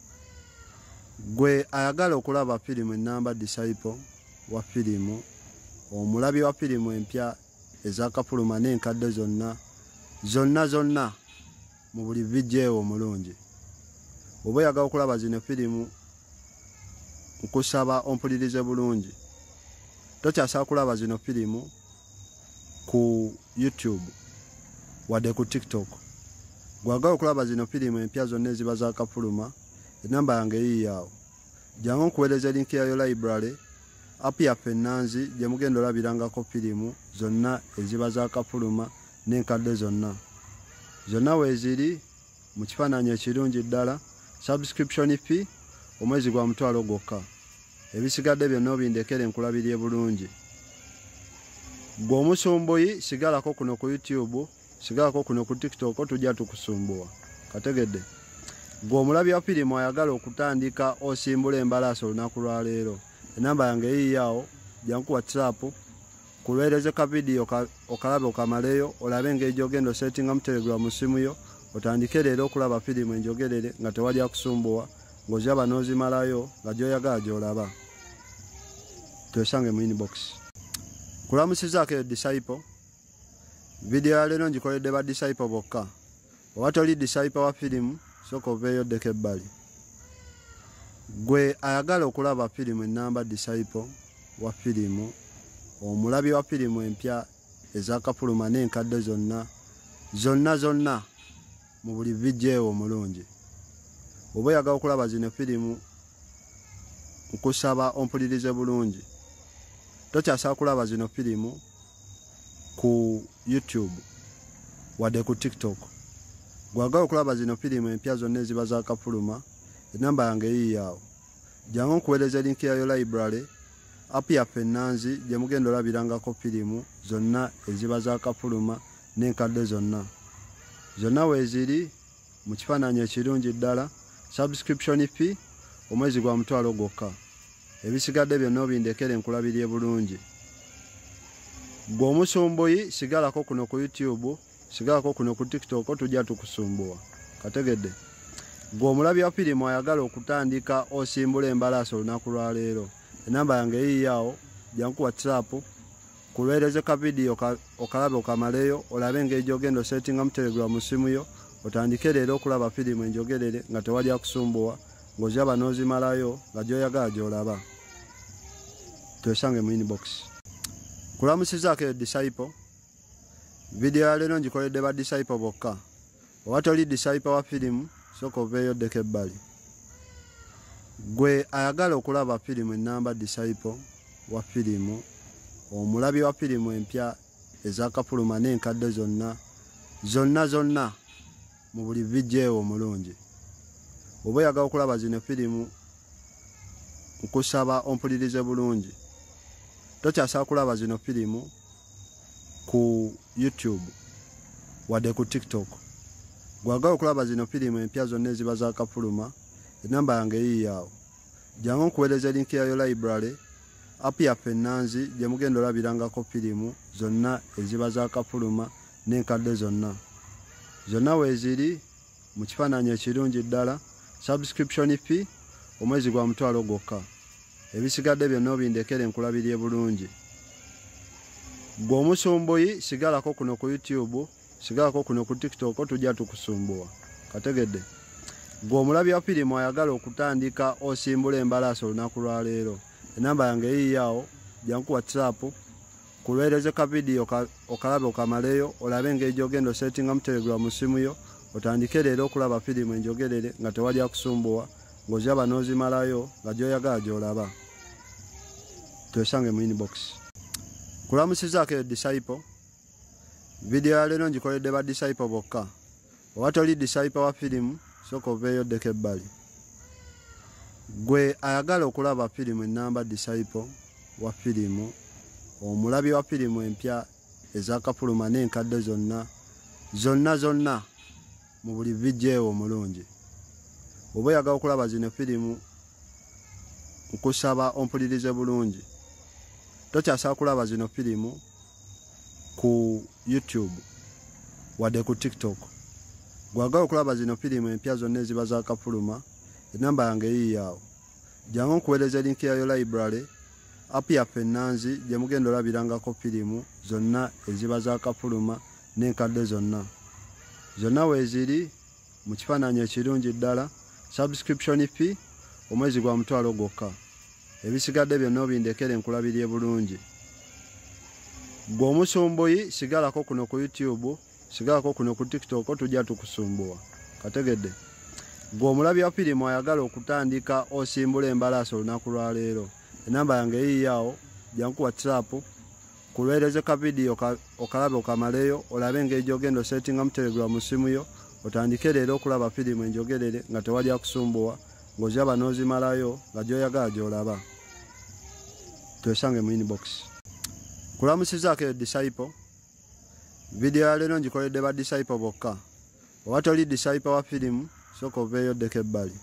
Gwe ayagala okulaba firimu ennamba disciple wa firimu, omulabi wa firimu empya ezakapuluma n'enkadde zonna zonna zonna mu buli vijeewo omulungi. Oba oyagala okulaba zino firimu nkusaba ompulirize bulungi. Tokyasaba kulaba zino firimu ku YouTube wadde ku TikTok. Gwagala okulaba zino firimu empya zonna eziba zakapuluma, enamba yange yiiyaawo. Jangu nkuweereza linki yayo library, app yaffe ennanzi gye mugenda olabirangako firimu zonna eziba zakapuluma n'enkadde zonna. Zonna weeziri mu kifaananyi ekirungi ddala, subscription fee omwezi gwa mutwalo gwokka. Ebisigadde byonna obindekere nkulabirye bulungi. Gwe omusumbuyi sigalako kuno ku YouTube, sigalako kuno ku TikTok, tujja tukusumbuwa. Kategedde. Gwe omulabi wa firimu ayagala okutandika osimbula embalaasi olunaku lwa leero. Enamba yange yiiyaawo, jangu WhatsApp, kuleereze ka video okalabe okamaleyo, olabe engeri gy'ogenda osettinga mu Telegram mu simu yo, otandike leero okulaba firimu enjogerere nga tewali akusumbuwa, ng'oziraba n'ozimalayo nga gy'oyagala gy'olaba. Twesange mu inbox. Kulamusizaako eyo disciple. Video ya lero ngikoledde ba disciple bokka. Owatoli disciple wa firimu soka oveeyo ddeko ebbali. Gwe ayagala okulaba firimu ennamba disciple wa firimu, omulabi wa firimu empya ezakapuluma n'enkadde zonna zonna zonna mu buli vijeewo omulungi. Oba oyagala okulaba zino firimu nkusaba ompulirize bulungi. Tokyasaba kulaba zino firimu ku YouTube wadde ku TikTok. Gwagala okulaba zino firimu empya zonna eziba zakapuluma, enamba yange yiiyaawo. Jangu nkuweereza linki yayo library, app yaffe ennanzi gye mugenda olabirangako firimu zonna eziba zakapuluma n'enkadde zonna. Zonna weeziri mu kifaananyi ekirungi ddala, subscription fee omwezi gwa mutwalo gwokka. Ebisigadde byonna obindekere nkulabirye bulungi. Gwe omusumbuyi sigalako kuno ku YouTube, sigalako kuno ku TikTok, tujja tukusumbuwa. Kategedde. Gwe omulabi wa firimu ayagala okutandika osimbula embalaasi olunaku lwa leero. Enamba yange yiiyaawo, jangu WhatsApp, kuleereze ka video okalabe okamaleyo, olabe engeri gy'ogenda osettinga mu Telegram mu simu yo, otandike leero okulaba firimu enjogerere nga tewali akusumbuwa, ng'oziraba n'ozimalayo nga gy'oyagala gy'olaba. Twesange mu inbox. Kulamusizaako eyo disciple. Video ya lero ngikoledde ba disciple bokka. Owatoli disciple wa firimu soka oveeyo ddeko ebbali. Gwe ayagala okulaba firimu ennamba disciple wa firimu, omulabi wa firimu empya ezakapuluma n'enkadde zonna zonna zonna mu buli vijeewo omulungi. Oba oyagala okulaba zino firimu nkusaba ompulirize bulungi. Tokyasaba kulaba zino firimu ku YouTube wadde ku TikTok. Gwagala okulaba zino firimu empya zonna eziba zakapuluma, enamba yange yiiyaawo. Jangu nkuweereza linki yayo library, app yaffe ennanzi gye mugenda olabirangako firimu zonna eziba zakapuluma n'enkadde zonna. Zonna weeziri mu kifaananyi ekirungi ddala, subscription fee omwezi gwa mutwalo gwokka. Ebisigadde byonna obindekere nkulabirye bulungi. Gwe omusumbuyi sigalako kuno ku YouTube, sigalako kuno ku TikTok, tujja tukusumbuwa. Kategedde. Gwe omulabi wa firimu ayagala okutandika osimbula embalaasi olunaku lwa leero. Enamba yange yiiyaawo, jangu WhatsApp, kuleereze ka video okalabe okamaleyo, olabe engeri gy'ogenda osettinga mu Telegram mu simu yo, otandike leero okulaba firimu enjogerere nga tewali akusumbuwa, ng'oziraba n'ozimalayo nga gy'oyagala gy'olaba. Twesange mu inbox. Kulamusizaako eyo disciple. Video ya lero ngikoledde ba disciple bokka. Owatoli disciple wa firimu soka oveeyo ddeko ebbali. Gwe ayagala okulaba firimu ennamba disciple wa firimu, omulabi wa firimu empya ezakapuluma n'enkadde zonna zonna zonna mu buli vijeewo omulungi. Oba oyagala okulaba zino firimu nkusaba ompulirize bulungi. Tokyasaba kulaba zino firimu ku YouTube wadde ku TikTok. Gwagala okulaba zino firimu empya zonna eziba za Kafuluma, enamba yange yiiyaawo. Jangu nkuweereza linki yayo library, app yaffe ennanzi gye mugenda olabirangako firimu zonna eziba za Kafuluma n'enkadde zonna. Zonna weeziri mu kifaananyi ekirungi ddala, subscription fee omwezi gwa mutwalo gwokka. Ebisigadde byonna obindekere nkulabirye bulungi. Gwe omusumbuyi sigalako kuno ku YouTube, sigalako kuno ku TikTok, tujja tukusumbuwa. Kategedde. Gwe omulabi wa firimu ayagala okutandika osimbula embalaasi olunaku lwa leero. Enamba yange yiiyaawo, jangu WhatsApp, kulwereze ka video okalabe okamaleyo, olabe engeri gy'ogenda osettinga mu Telegram mu simu yo, otandike leero okulaba firimu enjogerere nga tewali akusumbuwa, ng'oziraba n'ozimalayo nga gy'oyagala gy'olaba. Twesange mu inbox. Kulamusizaako eyo Disciple. Video ya leero ngikoledde ba Disciple bokka. Oba toli Disciple wa firimu, sooka oveeyo oddeko ebbali.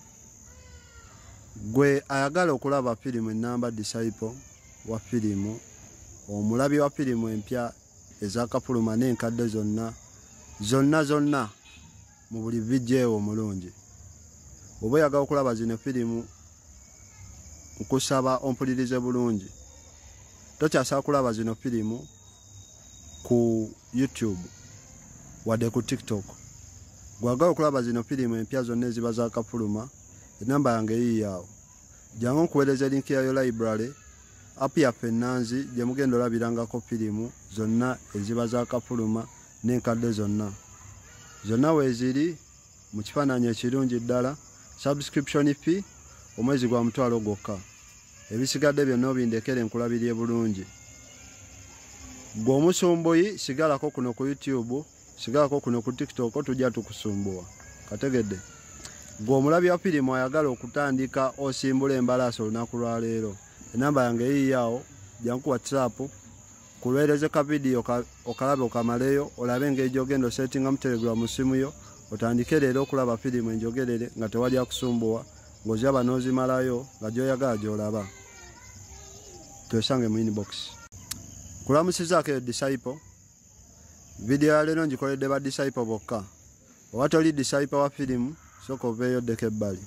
Gwe ayagala okulaba firimu ennamba Disciple wa firimu, omulabi wa firimu empya eza Kafuluma n'enkadde zonna, zonna zonna mu buli vijeewo omulungi. Oba oyagala okulaba zino firimu, nkusaba ompulirize bulungi. Tokyasaba kulaba zino firimu ku YouTube wadde ku TikTok. Gwagala okulaba zino firimu empya zonna eziba za Kafuluma, enamba yange yiiyaawo. Jangu nkuweereza linki yayo library, app yaffe ennanzi gye mugenda olabirangako firimu zonna eziba za Kafuluma n'enkadde zonna. Zonna weeziri mu kifaananyi ekirungi ddala, subscription fee omwezi gwa mutwalo gwokka. Ebisigadde byonna obindekere nkulabirye bulungi. Gwe omusumbuyi sigalako kuno ku YouTube, sigalako kuno ku TikTok, tujja tukusumbuwa. Kategedde. Gwe omulabi wa firimu ayagala okutandika osimbula embalaasi olunaku lwa leero. Enamba yange yiiyaawo, jangu WhatsApp, kulwereze ka video okalabe okamaleyo, olabe engeri gy'ogenda osettinga mu Telegram mu simu yo, otandike leero okulaba firimu enjogerere nga tewali akusumbuwa, ng'oziraba n'ozimalayo nga gy'oyagala gy'olaba. Twesange mu inbox. Kulamusizaako eyo Disciple. Video ya leero ngikoledde ba Disciple bokka. Oba toli Disciple wa firimu, sooka oveeyo oddeko ebbali.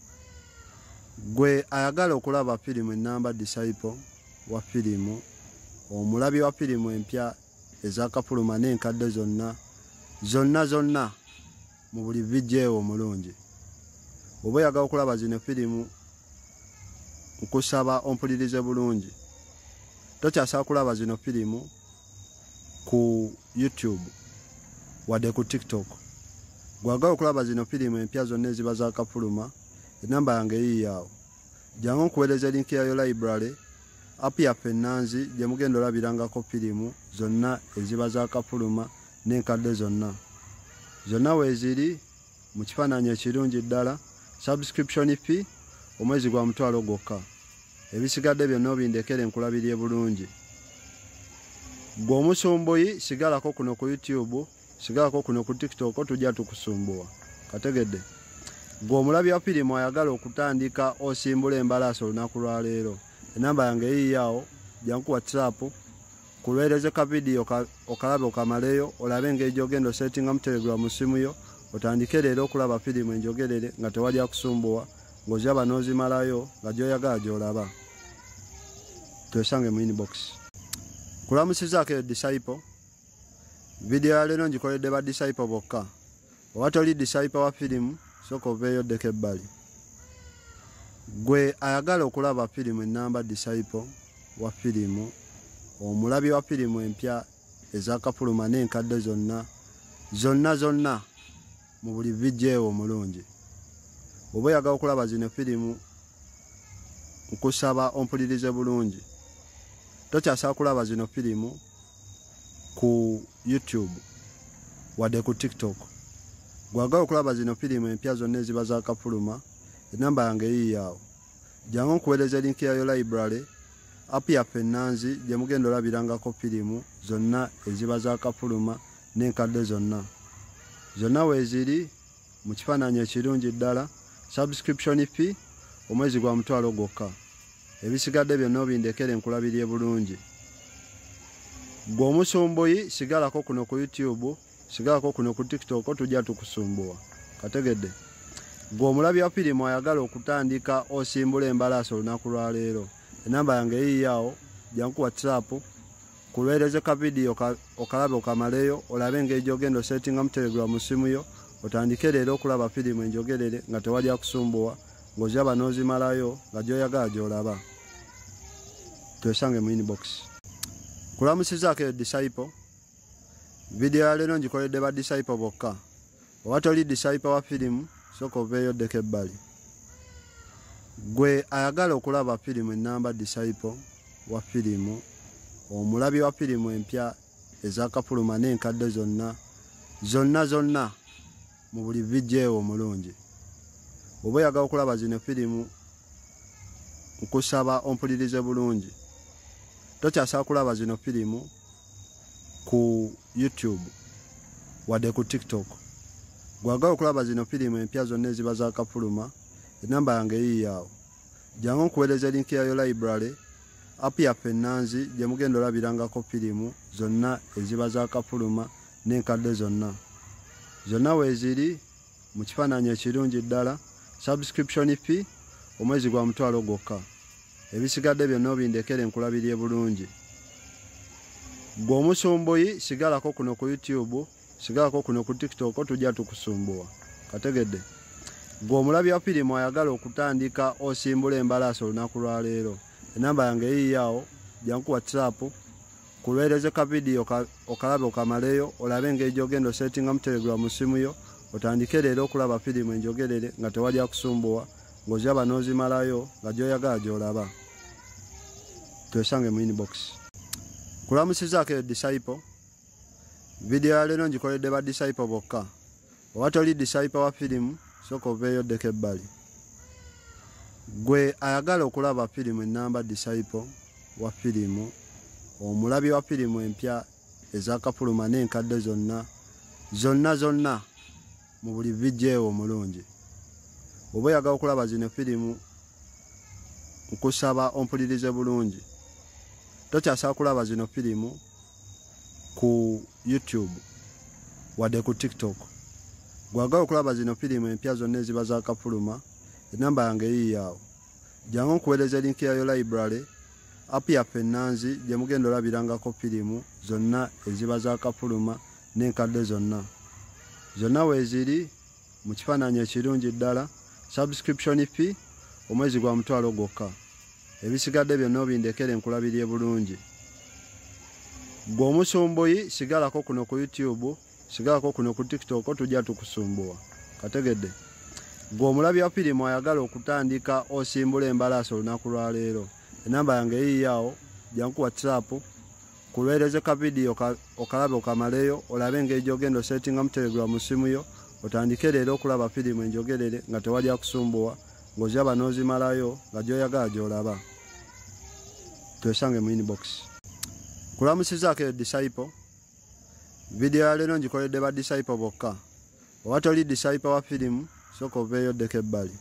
Gwe ayagala okulaba firimu ennamba Disciple wa firimu, omulabi wa firimu empya eza Kafuluma n'enkadde zonna, zonna zonna mu buli vijeewo omulungi. Oba oyagala okulaba zino firimu, nkusaba ompulirize bulungi. Tokyasaba kulaba zino firimu ku YouTube wadde ku TikTok. Gwagala okulaba zino firimu empya zonna eziba za Kafuluma, enamba yange yiiyaawo. Jangu nkuweereza linki yayo library, app yaffe ennanzi gye mugenda olabirangako firimu zonna eziba za Kafuluma n'enkadde zonna. Zonna weeziri mu kifaananyi ekirungi ddala, subscription fee omwezi gwa mutwalo gwokka. Ebisigadde byonna obindekere nkulabirye bulungi. Gwe omusumbuyi sigalako kuno ku YouTube, sigalako kuno ku TikTok, tujja tukusumbuwa. Kategedde. Gwe omulabi wa firimu ayagala okutandika osimbula embalaasi olunaku lwa leero. Enamba yange yiiyaawo, jangu WhatsApp, kulwereze ka video okalabe okamaleyo, olabe engeri gy'ogenda osettinga mu Telegram mu simu yo, otandike leero okulaba firimu enjogerere nga tewali akusumbuwa, ng'oziraba n'ozimalayo nga gy'oyagala gy'olaba. Twesange mu inbox. Kulamusizaako eyo Disciple. Video ya leero ngikoledde ba Disciple bokka. Oba toli Disciple wa firimu, sooka oveeyo oddeko ebbali. Gwe ayagala okulaba firimu ennamba Disciple wa firimu, omulabi wa firimu empya eza Kafuluma n'enkadde zonna, zonna zonna mu buli vijeewo omulungi. Oba oyagala okulaba zino firimu, nkusaba ompulirize bulungi. Tokyasaba kulaba zino firimu ku YouTube wadde ku TikTok. Gwagala okulaba zino firimu empya zonna eziba za Kafuluma, enamba yange yiiyaawo. Jangu nkuweereza linki yayo library, app yaffe ennanzi gye mugenda olabirangako firimu zonna eziba za Kafuluma n'enkadde zonna. Zonna weeziri mu kifaananyi ekirungi ddala, subscription fee omwezi gwa mutwalo gwokka. Ebisigadde byonna obindekere nkulabirye bulungi. gwe omusumbuyi sigalako kuno ku YouTube, sigalako kuno ku TikTok, tujja tukusumbuwa. Kategedde. Gwe omulabi wa firimu ayagala okutandika osimbula embalaasi olunaku lwa leero. Enamba yange eyiyawo, janku WhatsApp, kuleereze ka video okalabe okamaleyo, olabe engeri gy'ogenda osettinga mu Telegram mu simu yo, otandike leero okulaba firimu enjogerere nga tewali akusumbuwa, ng'oziraba n'ozimalayo nga gy'oyagala gy'olaba. Twesange mu inbox. Kulamusizaako eyo Disciple. Video ya leero ngikoledde ba Disciple bokka. Oba toli Disciple wa firimu, sooka oveeyo oddeko ebbali. Gwe ayagala okulaba firimu ennamba Disciple wa firimu, omulabi wa firimu empya ezakafuluma n'enkadde zonna, zonna zonna mu buli vijeewo omulungi. Oba oyagala okulaba zino firimu, nkusaba ompulirize bulungi. Tokyasaba kulaba zino firimu ku YouTube wadde ku TikTok. Gwagala okulaba zino firimu empya zonna eziba zakafuluma, enamba yange yiiyaawo. Jangu nkuweereza linki yayo library, app yaffe ennanzi gye mugenda olabirangako firimu zonna eziba zakafuluma n'enkadde zonna. Zonna weeziri mu kifaananyi ekirungi ddala, subscription fee omwezi gwa mutwalo gwokka. Ebisigadde byonna obindekere nkulabirye bulungi. Gwe omusumbuyi sigalako kuno ku YouTube, sigalako kuno ku TikTok, tujja tukusumbuwa. Kategedde. Gwe omulabi wa firimu ayagala okutandika osimbula embalaasi olunaku lwa leero. Enamba yange eyiyawo, janku WhatsApp, kuleereze ka video okalabe okamaleyo, olabe engeri gy'ogenda osettinga mu Telegram mu simu yo, otandike leero okulaba firimu enjogerere nga tewali akusumbuwa, ng'oziraba n'ozimalayo nga gy'oyagala gy'olaba. Twesange mu inbox. Kulamusizaako eyo Disciple. Video ya leero ngikoledde ba Disciple bokka. Oba toli Disciple wa firimu, sooka oveeyo oddeko ebbali. Gwe ayagala okulaba firimu ennamba Disciple wa firimu, omulabi wa firimu empya ezakafuluma n'enkadde zonna, zonna zonna mu buli vijeewo omulungi. Oba oyagala okulaba zino firimu, nkusaba ompulirize bulungi. Tokyasaba kulaba zino firimu ku YouTube wadde ku TikTok. Gwagala okulaba zino firimu empya zonna eziba zakafuluma, enamba yange eyiiyaawo. Jangu nkuweereza linki yayo library, app yaffe ennanzi gye mugenda olabirangako firimu zonna eziba zakafuluma n'enkadde zonna. Zonna weeziri mu kifaananyi ekirungi ddala, subscription fee omwezi gwa mutwalo gwokka. Ebisigadde byonna obindekere nkulabirye bulungi. Gwe omusumbuyi sigalako kuno ku YouTube, sigalako kuno ku TikTok, tujja tukusumbuwa. Kategedde. Gwe omulabi wa firimu ayagala okutandika osimbula embalaasi olunaku lwa leero. Enamba yange eyiiyaawo, janku WhatsApp, kuleereze ka video okalabe okamaleyo, olabe engeri gy'ogenda osettinga mu Telegram mu simu yo, otandike leero okulaba firimu enjogerere nga tewali akusumbuwa, ng'oziraba n'ozimalayo nga gy'oyagala gy'olaba. Twesange mu inbox. Kulamusizaako eyo Disciple. Video ya leero ngikoledde ba Disciple bokka. Oba toli Disciple wa firimu, sooka oveeyo oddeko ebbali.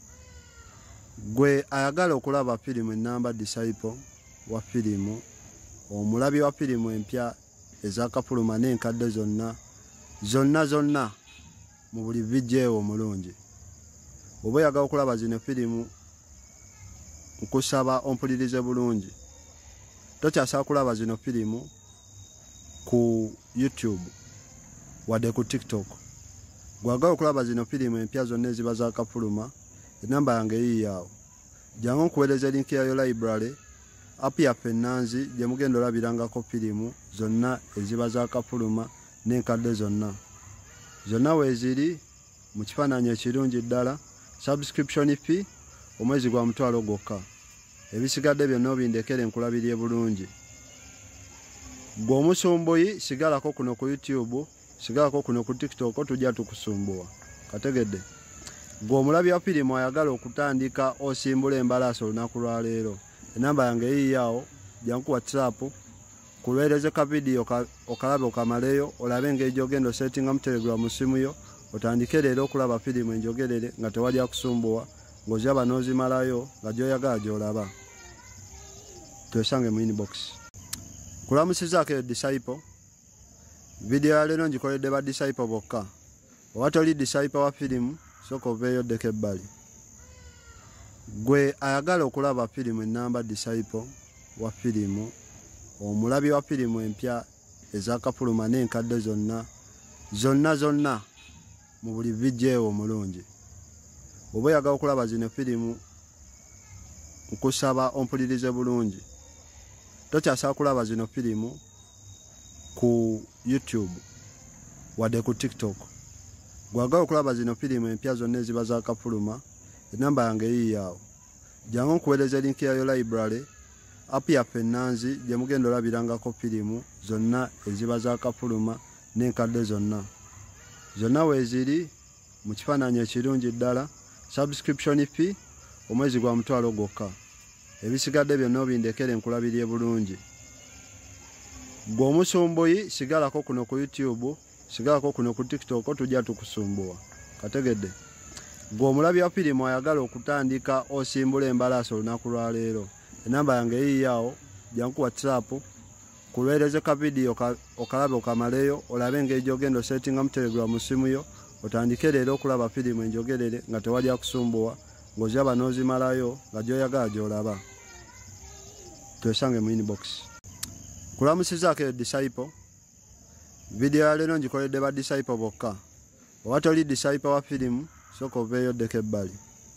Gwe ayagala okulaba firimu ennamba Disciple wa firimu, omulabi wa firimu empya ezakafuluma n'enkadde zonna, zonna zonna mu buli vijeewo omulungi. Oba oyagala okulaba zino firimu, nkusaba ompulirize bulungi. Tokyasaba kulaba zino firimu ku YouTube wadde ku TikTok. Gwagala okulaba zino firimu empya zonna eziba zakafuluma, enamba yange eyiiyaawo. Jangu nkuweereza linki yayo library, app yaffe ennanzi gye mugenda olabirangako firimu zonna eziba zakafuluma n'enkadde zonna. Zonna weeziri mu kifaananyi ekirungi ddala, subscription fee omwezi gwa mutwalo gwokka. Ebisigadde byonna obindekere nkulabirye bulungi. Gwe omusumbuyi sigalako kuno ku YouTube, sigalako kuno ku TikTok, tujja tukusumbuwa. Kategedde. Gwe omulabi wa firimu ayagala okutandika osimbula embalaasi olunaku lwa leero. Enamba yange eyiiyaawo, janku WhatsApp, kuleereze ka video okalabe okamaleyo, olabe engeri gy'ogenda osettinga mu Telegram mu simu yo, otandike leero okulaba firimu enjogerere nga tewali akusumbuwa, ng'oziraba n'ozimalayo nga gy'oyagala gy'olaba. Twesange mu inbox. Kulamusizaako eyo disciple. Video ya leero ngikoledde ba disciple bokka. Owatoli disciple wa firimu sooka oveeyo oddeko ebbali. Gwe ayagala okulaba firimu ennamba disciple wa firimu, omulabi wa firimu empya ezakafuluma n'enkadde zonna zonna zonna mu buli vijeewo omulungi. Oba oyagala okulaba zino firimu nkusaba ompulirize bulungi. Tokyasaba kulaba zino firimu ku YouTube wadde ku TikTok. Gwagala okulaba zino firimu empya zonna eziba zakafuluma, enamba yange yiiyaawo. Jangu nkuweereza linki yayo library, app yaffe ennanzi gye mugenda olabirangako firimu zonna eziba zakafuluma n'enkadde zonna. Zonna weeziri mu kifaananyi ekirungi ddala, subscription fee omwezi gwa mutwalo gwokka. Ebisigadde byonna obindekere nkulabirye bulungi. Gwe omusumbuyi sigalako kuno ku YouTube, sigalako kuno ku TikTok, tujja tukusumbuwa. Kategedde. Gwe omulabi wa firimu ayagala okutandika osimbula embalaasi olunaku lwa leero. Enamba yange yiiyaawo, jangu ku WhatsApp, kuleereze ka video okalabe okamaleyo, olabe engeri gy'ogenda osettinga mu Telegram mu simu yo, otandike leero okulaba firimu enjogerere nga tewali akusumbuwa, ng'oziraba n'ozimalayo nga gy'oyagala gy'olaba. Twesange mu inbox. Kulamusizaako eyo disciple. Video ya leero ngikoledde ba disciple bokka. Owatoli disciple wa firimu sooka oveeyo oddeko ebbali.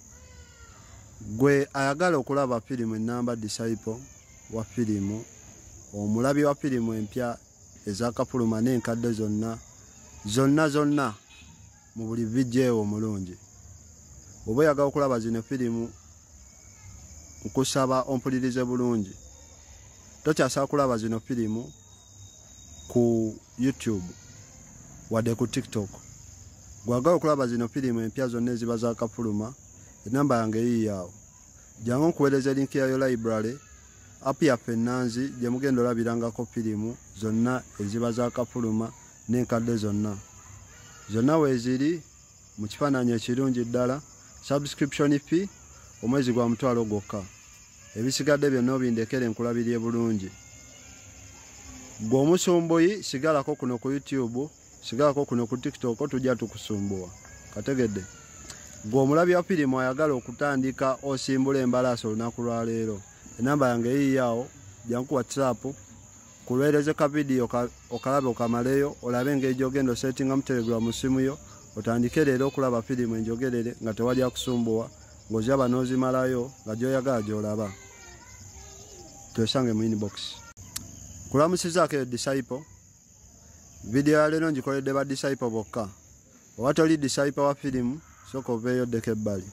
Gwe ayagala okulaba firimu ennamba disciple wa firimu, omulabi wa firimu empya ezakafuluma n'enkadde zonna zonna zonna mu buli vijeewo omulungi. Oba oyagala okulaba zino firimu nkusaba ompulirize bulungi. Tokyasaba kulaba zino firimu ku YouTube wadde ku TikTok. Gwagala okulaba zino firimu empya zonna eziba zakafuluma, enamba yange yiiyaawo. Jangu nkuweereza linki yayo library, app yaffe ennanzi gye mugenda olabirangako firimu zonna eziba zakafuluma n'enkadde zonna. Zonna weeziri mu kifaananyi ekirungi ddala, subscription fee omwezi gwa mutwalo gwokka. Ebisigadde byonna obindekere nkulabirye bulungi. Gwe omusumbuyi sigalako kuno ku YouTube, sigalako kuno ku TikTok, tujja tukusumbuwa. Kategedde. Gwe omulabi wa firimu ayagala okutandika osimbula embalaasi olunaku lwa leero. Enamba yange yiiyaawo, jangu ku WhatsApp, kuleereze ka video okalabe okamaleyo, olabe engeri gy'ogenda osettinga mu Telegram mu simu yo, otandike leero okulaba firimu enjogerere nga tewali akusumbuwa, ng'oziraba n'ozimalayo nga gy'oyagala gy'olaba. Twesange mu inbox. Kulamusizaako eyo disciple. Video ya leero ngikoledde ba disciple bokka. Owatoli disciple wa firimu sooka oveeyo oddeko ebbali.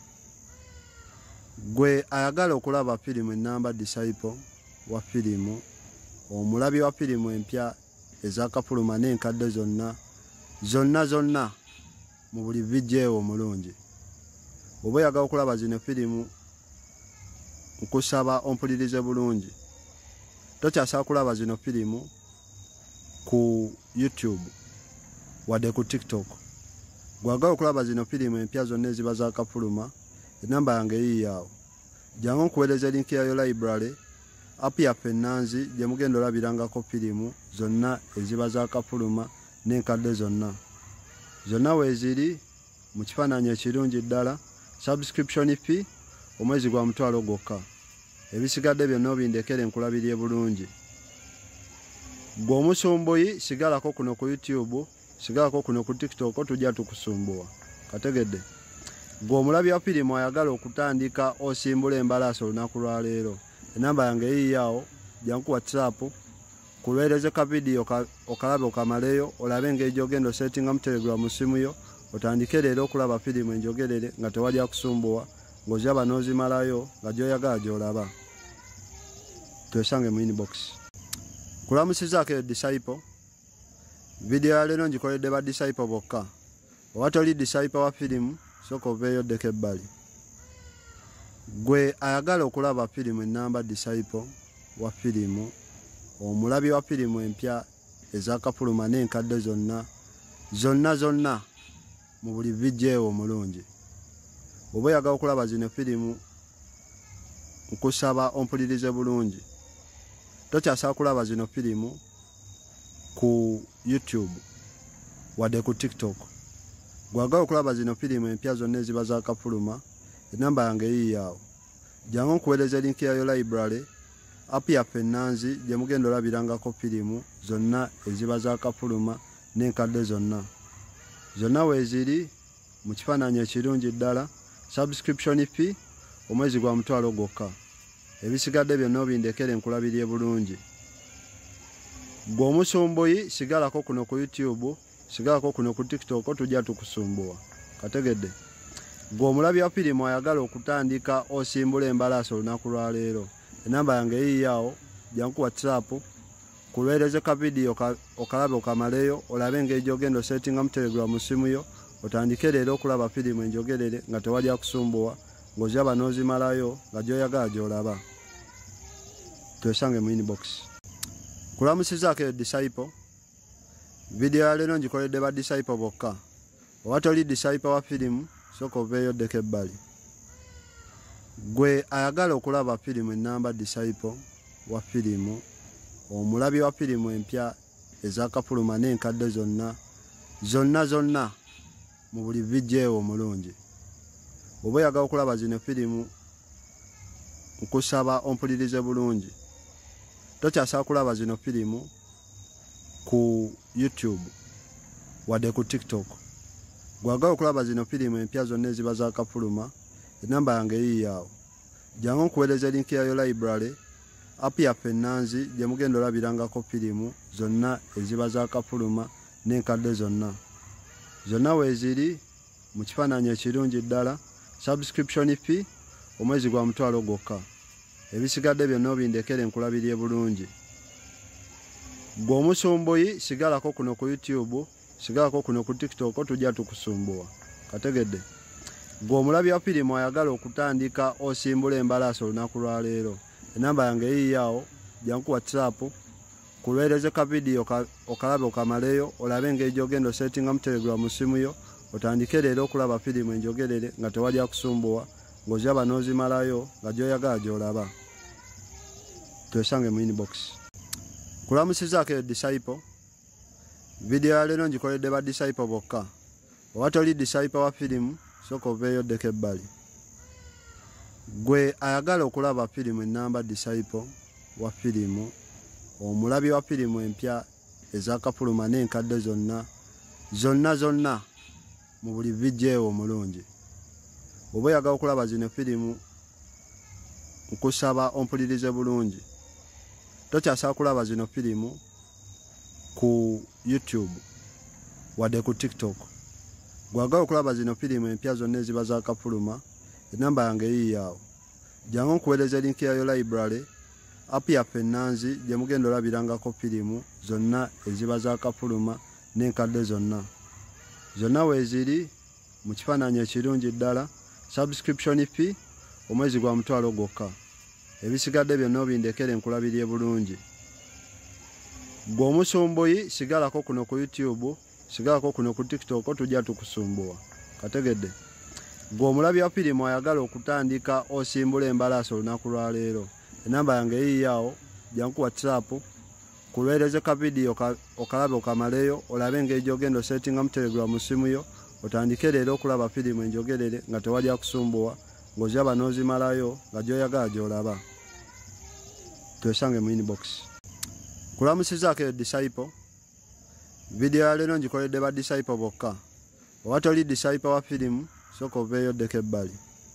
Gwe ayagala okulaba firimu ennamba disciple wa firimu, omulabi wa firimu empya ezakafuluma n'enkadde zonna zonna zonna mu buli vijeewo omulungi. Oba oyagala okulaba zino firimu nkusaba ompulirize bulungi. Tokyasaba kulaba zino firimu ku YouTube wadde ku TikTok. Gwagala okulaba zino firimu empya zonna eziba zakafuluma, enamba yange yiiyaawo. Jangu nkuweereza linki yayo library, app yaffe ennanzi gye mugenda olabirangako firimu zonna eziba zakafuluma n'enkadde zonna. Zonna weeziri mu kifaananyi ekirungi ddala, subscription fee omwezi gwa mutwalo gwokka. Ebisigadde byonna obindekere nkulabirye bulungi. Gwe omusumbuyi sigalako kuno ku YouTube, sigalako kuno ku TikTok, tujja tukusumbuwa. Kategedde. Gwe omulabi wa firimu ayagala okutandika osimbula embalaasi olunaku lwa leero. Enamba yange yiiyaawo, jangu ku WhatsApp, kuleereze ka video okalabe okamaleyo, olabe engeri gy'ogenda osettinga mu Telegram mu simu yo, otandike leero okulaba firimu enjogerere nga tewali akusumbuwa, ng'oziraba n'ozimalayo nga gy'oyagala gy'olaba. Twesange mu inbox. Kulamusizaako eyo disciple. Video ya leero ngikoledde ba disciple bokka. Owatoli disciple wa firimu sooka oveeyo oddeko ebbali. Gwe ayagala okulaba firimu ennamba disciple wa firimu, omulabi wa firimu empya ezakafuluma n'enkadde zonna zonna zonna mu buli vijeewo omulungi. Oba oyagala okulaba zino firimu nkusaba ompulirize bulungi. Tokyasobola kulaba zino firimu ku YouTube wadde ku TikTok. Gwagala okulaba zino firimu empya zonna eziba zaakafuluma, enamba yange yiiyaawo. Jangu nkuweereza linki yayo library, app yaffe ennanzi gye mugenda olabirangako firimu zonna eziba zaakafuluma n'enkadde zonna. Zonna weeziri mu kifaananyi ekirungi ddala, subscription fee omwezi gwa mutwalo gwokka. Ebisigadde byonna obindekere nkulabirye bulungi. Gwe omusumbuyi sigalako kuno ku YouTube, sigalako kuno ku TikTok, tujja tukusumbuwa. Kategedde. Gwe omulabi wa firimu ayagala okutandika osimbula embalaasi olunaku lwa leero. Enamba yange yiiyaawo, jangu ku WhatsApp, kuleereze ka vidiyo okalabe okamaleyo, olabe engeri gy'ogenda osettinga mu Telegram mu simu yo, otandike leero okulaba firimu enjogerere nga tewali akusumbuwa, ng'oziraba n'ozimalayo nga gy'oyagala gy'olaba. Twesange mu inbox. Kulamusizaako eyo Disciple. Vidiyo ya leero ngikoledde ba Disciple bokka. Oba toli Disciple wa firimu, sooka oveeyo oddeko ebbali. Gwe ayagala okulaba firimu ennamba Disciple wa firimu, omulabi wa firimu empya ezaakafuluma n'enkadde zonna, zonna zonna mu buli vijeewo omulungi. Oba oyagala okulaba zino firimu, nkusaba ompulirize bulungi. Tokyasobola kulaba zino firimu ku YouTube wadde ku TikTok. Gwagala okulaba zino firimu empya zonna eziba zaakafuluma, enamba yange yiiyaawo. Jangu nkuweereza linki yayo library, app yaffe ennanzi gye mugenda olabirangako firimu zonna eziba zaakafuluma n'enkadde zonna. Zonna weeziri mu kifaananyi ekirungi ddala, subscription fee omwezi gwa mutwalo gwokka. Ebisigadde byonna obindekere nkulabirye bulungi. Gwe omusumbuyi sigalako kuno ku YouTube, sigalako kuno ku TikTok, tujja tukusumbuwa. Kategedde. Gwe omulabi wa firimu ayagala okutandika osimbula embalaasi olunaku lwa leero. Enamba yange yiiyaawo, jangu ku WhatsApp, kuleereze ka vidiyo okalabe okamaleyo, olabe engeri gy'ogenda osettinga mu Telegram mu simu yo, otandike leero okulaba firimu enjogerere nga tewali akusumbuwa, ng'oziraba n'ozimalayo nga gy'oyagala gy'olaba. Twesange mu inbox. Kulamusizaako eyo Disciple. Vidiyo ya leero ngikoledde ba Disciple bokka. Oba toli Disciple wa firimu, sooka oveeyo oddeko ebbali. Gwe ayagala okulaba firimu ennamba Disciple wa firimu, omulabi wa firimu empya ezaakafuluma n'enkadde zonna, zonna zonna mu buli vijeewo omulungi. Oba oyagala okulaba zino firimu, nkusaba ompulirize bulungi. Tokyasobola kulaba zino firimu ku YouTube wadde ku TikTok. Gwagala okulaba zino firimu empya zonna eziba zaakafuluma, enamba yange yiiyaawo. Jangu nkuweereza linki yayo library, app yaffe ennanzi gye mugenda olabirangako firimu zonna eziba zaakafuluma n'enkadde zonna. Zonna weeziri mu kifaananyi ekirungi ddala, subscription fee omwezi gwa mutwalo gwokka. Ebisigadde byonna obindekere nkulabirye bulungi. Gwe omusumbuyi sigalako kuno ku YouTube, sigalako kuno ku TikTok, tujja tukusumbuwa. Kategedde. Gwe omulabi wa firimu ayagala okutandika osimbula embalaasi olunaku lwa leero. Enamba yange yiiyaawo, jangu ku WhatsApp, kuleereze ka vidiyo okalabe okamaleyo, olabe engeri gy'ogenda osettinga mu Telegram mu simu yo, otandike leero okulaba firimu enjogerere nga tewali akusumbuwa, ng'oziraba n'ozimalayo nga gy'oyagala gy'olaba. Twesange mu inbox. Kulamusizaako eyo Disciple. Vidiyo ya leero ngikoledde ba Disciple bokka. Oba toli Disciple wa firimu, sooka oveeyo oddeko ebbali.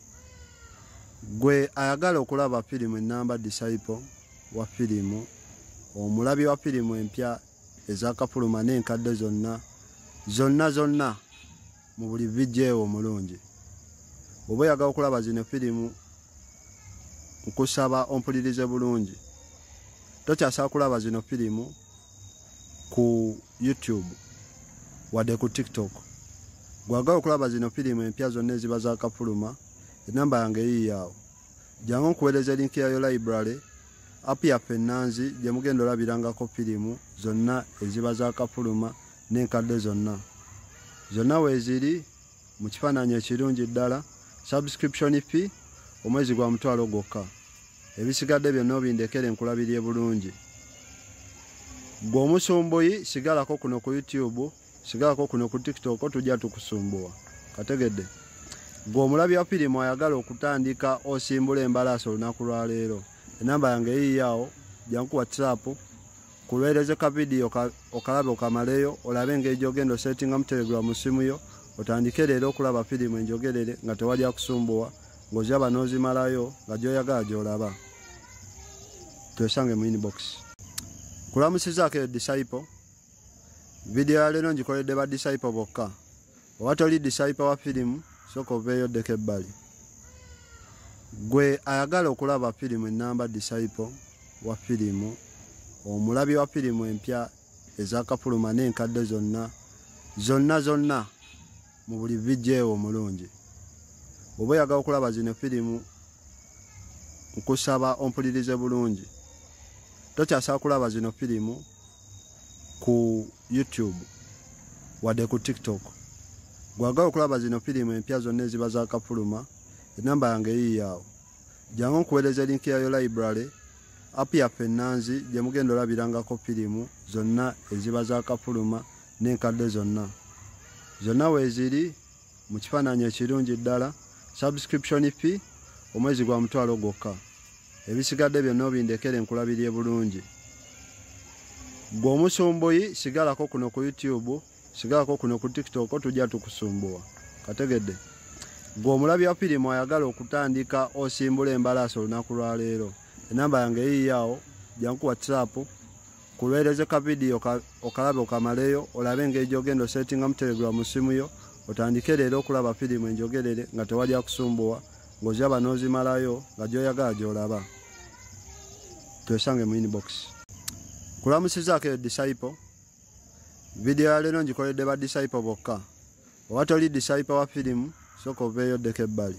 Gwe ayagala okulaba firimu ennamba Disciple wa firimu, omulabi wa firimu empya ezaakafuluma n'enkadde zonna, zonna zonna mu buli vijeewo omulungi. Oba oyagala okulaba zino firimu, nkusaba ompulirize bulungi. Tokyasobola kulaba zino firimu ku YouTube wadde ku TikTok. Gwagala okulaba zino firimu empya zonna eziba zaakafuluma, enamba yange yiiyaawo. Jangu nkuweereza linki yayo library, app yaffe ennanzi gye mugenda olabirangako firimu zonna eziba zaakafuluma n'enkadde zonna. Zonna weeziri mu kifaananyi ekirungi ddala, subscription fee omwezi gwa mutwalo gwokka. ebisigadde byonna obindekere nkulabirye bulungi. Gwe omusumbuyi sigalako kuno ku YouTube, sigalako kuno ku TikTok, tujja tukusumbuwa. Kategedde. Gwe omulabi wa firimu ayagala okutandika osimbula embalaasi olunaku lwa leero. Enamba yange eyiyawo, jangu ku WhatsApp, kulwereze ka video okalabe okamaleyo, olabe engeri gy'ogenda osettinga mu Telegram mu simu yo, otandike leero okulaba firimu enjogerere nga tewali akusumbuwa, ng'oziraba n'ozimalayo nga gy'oyagala gy'olaba. Twesange mu inbox. Kulamusizaako eyo Disciple. Video ya leero ngikoledde ba Disciple bokka. Oba toli Disciple wa firimu, sooka oveeyo oddeko ebbali. Gwe ayagala okulaba firimu ennamba Disciple wa firimu, omulabi wa firimu empya ezakafuluma n'enkadde zonna, zonna zonna mu buli vijeewo omulungi. Oba oyagala okulaba zino firimu, nkusaba ompulirize bulungi. Tokyasaba kulaba zino firimu ku YouTube wadde ku TikTok. Gwagala okulaba zino firimu empya zonna eziba zakafuluma, enamba yange eyiyawo. Jangu nkuweereza linki yayo library, app yaffe ennanzi gye mugenda olabirangako firimu zonna eziba zakafuluma n'enkadde zonna. Zonna weeziri mu kifaananyi ekirungi ddala, subscription fee omwezi gwa mutwalo gwokka. Ebisigadde byonna obindekere nkulabirye bulungi. Gwe omusumbuyi sigalako kuno ku YouTube, sigalako kuno ku TikTok, tujja tukusumbuwa. Kategedde. Gwe omulabi wa firimu ayagala okutandika osimbula embalaasi olunaku lwa leero. Enamba yange eyiyawo, jangu ku WhatsApp, kulwereze ka video okalabe okamaleyo, olabe engeri gy'ogenda osettinga mu Telegram mu simu yo, otandike leero okulaba firimu enjogerere nga tewali akusumbuwa, ng'oziraba n'ozimalayo nga gy'oyagala gy'olaba. Twesange mu inbox. Kulamusizaako eyo Disciple. Video ya leero ngikoledde ba Disciple bokka. Oba toli Disciple wa firimu, sooka oveeyo oddeko ebbali.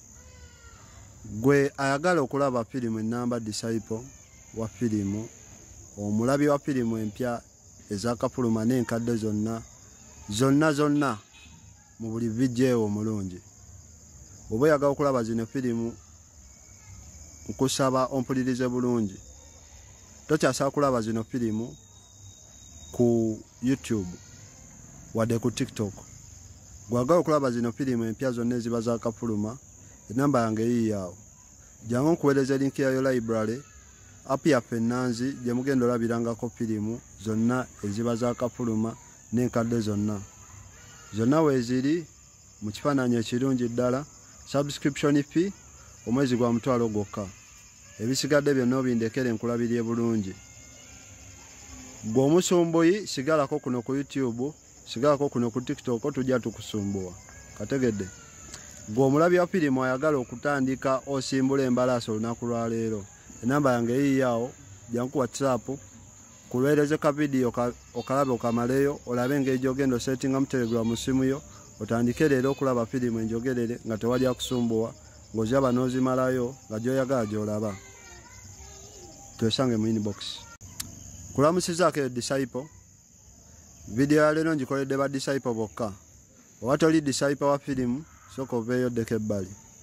Gwe ayagala okulaba firimu ennamba Disciple wa firimu, omulabi wa firimu empya ezakafuluma n'enkadde zonna, zonna zonna mu buli vijeewo omulungi. Oba oyagala okulaba zino firimu, nkusaba ompulirize bulungi. Tokyasaba kulaba zino firimu ku YouTube wadde ku TikTok. Gwagala okulaba zino firimu empya zonna eziba zakafuluma, enamba yange eyiyawo. Jangu nkuweereza linki yayo library, app yaffe ennanzi gye mugenda olabirangako firimu zonna eziba zakafuluma n'enkadde zonna. Zonna weeziri mu kifaananyi ekirungi ddala, subscription fee omwezi gwa mutwalo gwokka. Ebisigadde byonna obindekere nkulabirye bulungi. Gwe omusumbuyi sigalako kuno ku YouTube, sigalako kuno ku TikTok, tujja tukusumbuwa. Kategedde. Gwe omulabi wa firimu ayagala okutandika osimbula embalaasi olunaku lwa leero. Enamba yange eyiyawo, jangu ku WhatsApp, kulwereze ka video okalabe okamaleyo, olabe engeri gy'ogenda osettinga mu Telegram mu simu yo, otandike leero okulaba firimu enjogerere nga tewali akusumbuwa, ng'oziraba n'ozimalayo nga gy'oyagala gy'olaba. Twesange mu inbox. Kulamusizaako eyo Disciple. Video ya leero ngikoledde ba Disciple bokka. Oba toli Disciple wa firimu, sooka oveeyo oddeko ebbali.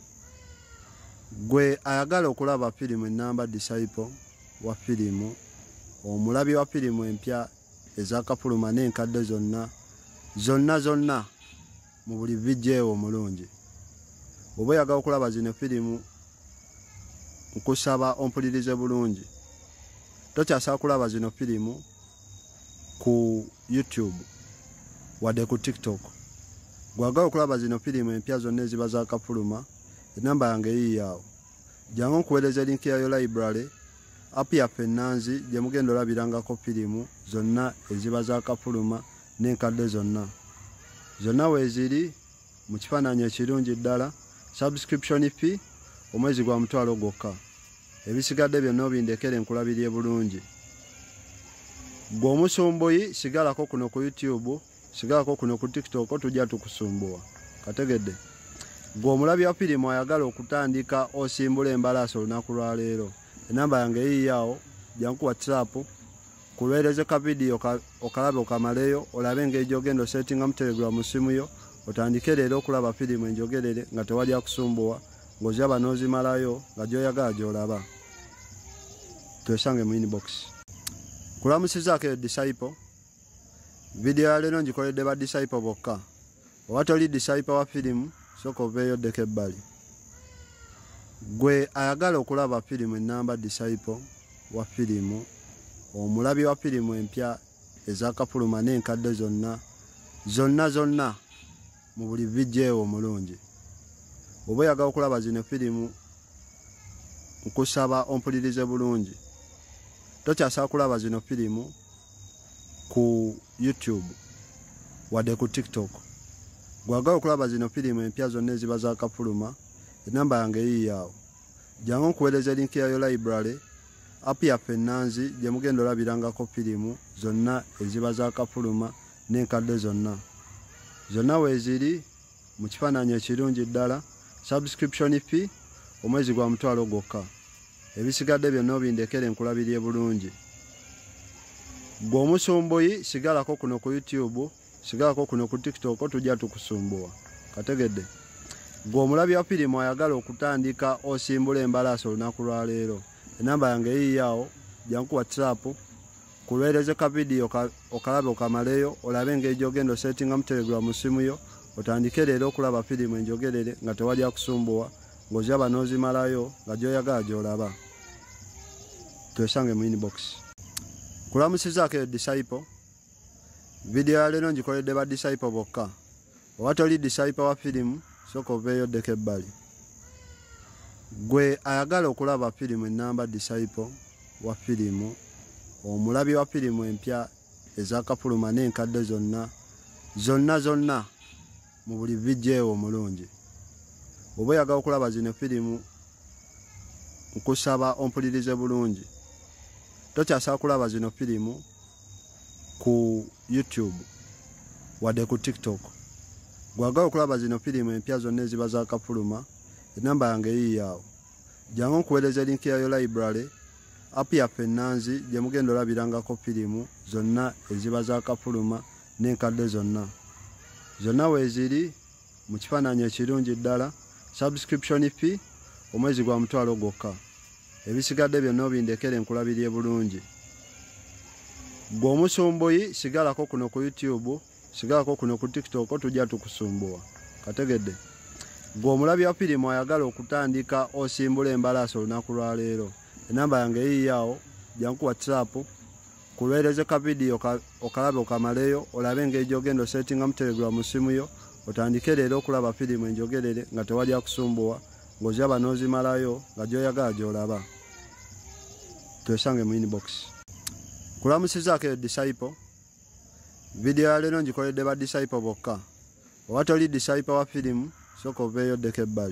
Gwe ayagala okulaba firimu ennamba Disciple wa firimu, omulabi wa firimu empya ezakafuluma n'enkadde zonna, zonna zonna mu buli vijeewo omulungi. Oba oyagala okulaba zino firimu, nkusaba ompulirize bulungi. Tokyasaba kulaba zino firimu ku YouTube wadde ku TikTok. Gwagala okulaba zino firimu empya zonna eziba zakafuluma, enamba yange eyiyawo. Jangu nkuweereza linki yayo library, app yaffe ennanzi gye mugenda olabirangako firimu zonna eziba zakafuluma n'enkadde zonna. Zonna weeziri mu kifaananyi ekirungi ddala, subscription fee omwezi gwa mutwalo gwokka. Ebisigadde byonna obindekere nkulabirye bulungi. Gwe omusumbuyi sigalako kuno ku YouTube, sigalako kuno ku TikTok, tujja tukusumbuwa. Kategedde. Gwe omulabi wa firimu ayagala okutandika osimbula embalaasi olunaku lwa leero. Enamba yange eyiyawo, jangu ku WhatsApp, kulwereze ka video okalabe okamaleyo, olabe engeri gy'ogenda osettinga mu Telegram mu simu yo, otandike leero okulaba firimu enjogerere nga tewali akusumbuwa, ng'oziraba n'ozimalayo nga gy'oyagala gy'olaba. twesange mu inbox. Kulamusizaako eyo disciple. Video ya leero ngikoledde ba disciple bokka. Oba toli disciple wa firimu sooka oveeyo oddeko ebbali. Gwe ayagala okulaba firimu ennamba disciple wa firimu, omulabi wa firimu empya ezakafuluma n'enkadde zonna zonna zonna mu buli vijeewo omulungi. Oba oyagala okulaba zino firimu nkusaba ompulirize bulungi. Tokyasaba kulaba zino firimu ku YouTube wadde ku TikTok. Gwagala okulaba zino firimu empya zonna eziba zakafuluma, enamba yange yiiyaawo. Jangu nkuweereza linki yayo library, app yaffe ennanzi gye mugenda olabirangako firimu zonna eziba zakafuluma n'enkadde zonna. Zonna weeziri mu kifaananyi ekirungi ddala, subscription fee omwezi gwa mutwalo gwokka. Ebisigadde byonna obindekere nkulabirye bulungi. Gwe omusumbuyi sigalako kuno ku YouTube, sigalako kuno ku TikTok, tujja tukusumbuwa. Kategedde. Gwe omulabi wa firimu ayagala okutandika osimbula embalaasi olunaku lwa leero. Enamba yange yiiyaawo, jangu ku WhatsApp, kuweereze ka video okalabe okamaleyo, olabe engeri gy'ogenda osettinga mu Telegram mu simu yo, otandike leero okulaba firimu enjogerere nga tewali akusumbuwa, ng'oziraba n'ozimalayo nga gy'oyagala gy'olaba. Twesange mu inbox. Kulamusizaako eyo disciple. Video ya leero ngikoledde ba disciple bokka. Oba toli disciple wa firimu sooka oveeyo oddeko ebbali. Gwe ayagala okulaba firimu ennamba disciple wa firimu, omulabi wa firimu empya ezakafuluma n'enkadde zonna zonna zonna mu buli vijeewo omulungi. Oba oyagala okulaba zino firimu nkusaba ompulirize bulungi. Tokyasaba kulaba zino firimu ku YouTube wadde ku TikTok. Gwagala okulaba zino firimu empya zonna eziba zakafuluma, enamba yange yiiyaawo. Jangu nkuweereza linki yayo library, app yaffe ennanzi gye mugenda olabirangako firimu zonna eziba zakafuluma n'enkadde zonna. Zonna weeziri mu kifaananyi ekirungi ddala, subscription fee omwezi gwa mutwalo gwokka. Ebisigadde byonna obindekere nkulabirye bulungi. Gwe omusumbuyi sigalako kuno ku YouTube, sigalako kuno ku TikTok, tujja tukusumbuwa. Kategedde. Gwe omulabi wa firimu ayagala okutandika osimbula embalaasi olunaku lwa leero. Enamba yange yiiyaawo, jangu ku WhatsApp, kuweereze ka video okalabe okamaleyo, olabe engeri gy'ogenda osettinga mu Telegram mu simu yo, otandike leero okulaba firimu enjogerere nga tewali akusumbuwa, ng'oziraba n'ozimalayo nga gy'oyagala gy'olaba. Twesange mu inbox. Kulamusizaako eyo disciple. Video ya leero ngikoledde ba disciple bokka. Oba toli disciple wa firimu sooka oveeyo oddeko ebbali.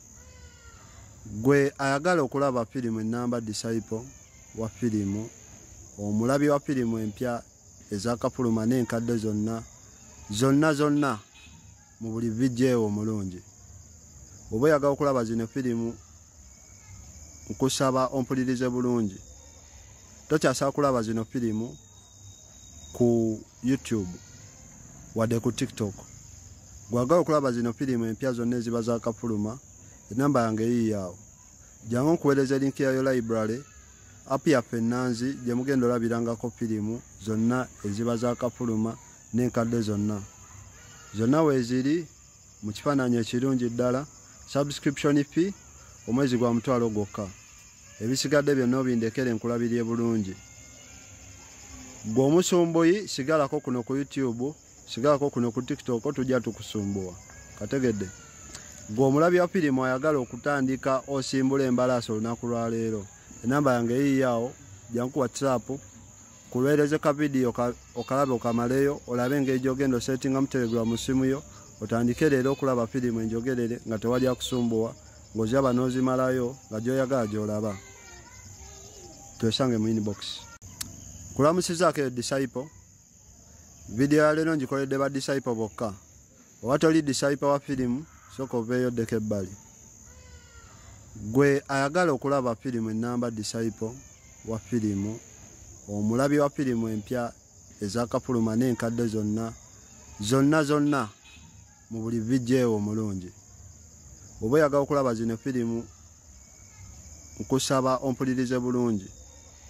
Gwe ayagala okulaba firimu ennamba disciple wa firimu, omulabi wa firimu empya ezakafuluma n'enkadde zonna zonna zonna mu buli vijeewo omulungi. Oba oyagala okulaba zino firimu nkusaba ompulirize bulungi. Tokyasaba kulaba zino firimu ku YouTube wadde ku TikTok. Gwagala okulaba zino firimu empya zonna eziba zakafuluma, enamba yange yiiyaawo. Jangu nkuweereza linki yayo library, app yaffe ennanzi gye mugenda olabirangako firimu zonna eziba zakafuluma n'enkadde zonna. Zonna weeziri mu kifaananyi ekirungi ddala, subscription fee omwezi gwa mutwalo gwokka. Ebisigadde byonna obindekere nkulabirye bulungi. Gwe omusumbuyi sigalako kuno ku YouTube, sigalako kuno ku TikTok, tujja tukusumbuwa. Kategedde. Gwe omulabi wa firimu ayagala okutandika osimbula embalaasi olunaku lwa leero. Enamba yange yiiyaawo, jangu ku WhatsApp, kuweereze ka video okalabe okamaleyo, olabe engeri gy'ogenda osettinga mu Telegram mu simu yo, otandike leero okulaba firimu enjogerere nga tewali akusumbuwa, ng'oziraba n'ozimalayo nga gy'oyagala gy'olaba. Twesange mu inbox. Kulamusizaako eyo disciple. Video ya leero ngikoledde ba disciple bokka. Oba toli disciple wa firimu sooka oveeyo oddeko ebbali. Gwe ayagala okulaba firimu ennamba disciple wa firimu, omulabi wa firimu empya ezakafuluma n'enkadde zonna zonna zonna mu buli vijeewo omulungi. Oba oyagala okulaba zino firimu nkusaba ompulirize bulungi.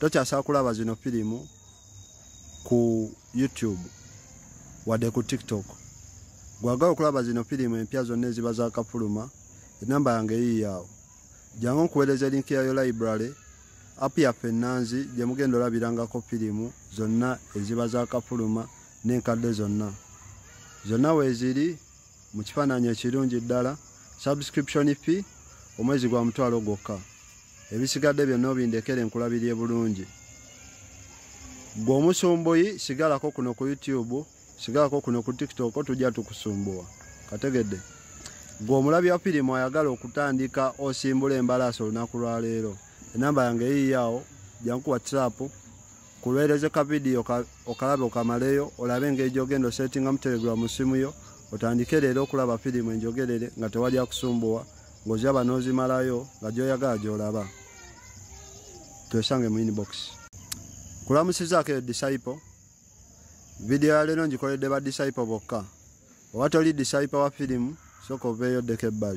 Tokyasobola kulaba zino firimu ku YouTube wadde ku TikTok. Gwagala okulaba zino firimu empya zonna eziba zaakafuluma, enamba yange yiiyaawo. Jangu nkuweereza linki yayo library, app yaffe ennanzi gye mugenda olabirangako firimu zonna eziba zaakafuluma n'enkadde zonna. Zonna weeziri mu kifaananyi ekirungi ddala, subscription fee omwezi gwa mutwalo gwokka. Ebisigadde byonna obindekere nkulabirye bulungi. Gwe omusumbuyi sigalako kuno ku YouTube, sigalako kuno ku TikTok, tujja tukusumbuwa. Kategedde. Gwe omulabi wa firimu ayagala okutandika osimbula embalaasi olunaku lwa leero. Enamba yange yiiyaawo, jangu ku WhatsApp, kulwereze ka video okalabe okamaleyo, olabe engeri gy'ogenda osettinga mu Telegram mu simu yo, otandike leero okulaba firimu enjogerere nga tewali akusumbuwa, ng'oziraba n'ozimalayo nga gy'oyagala gy'olaba. Twesange mu inbox. Kulamusizaako eyo Disciple. Video ya leero ngikoledde ba Disciple bokka. Oba toli Disciple wa firimu, sooka oveeyo oddeko ebbali.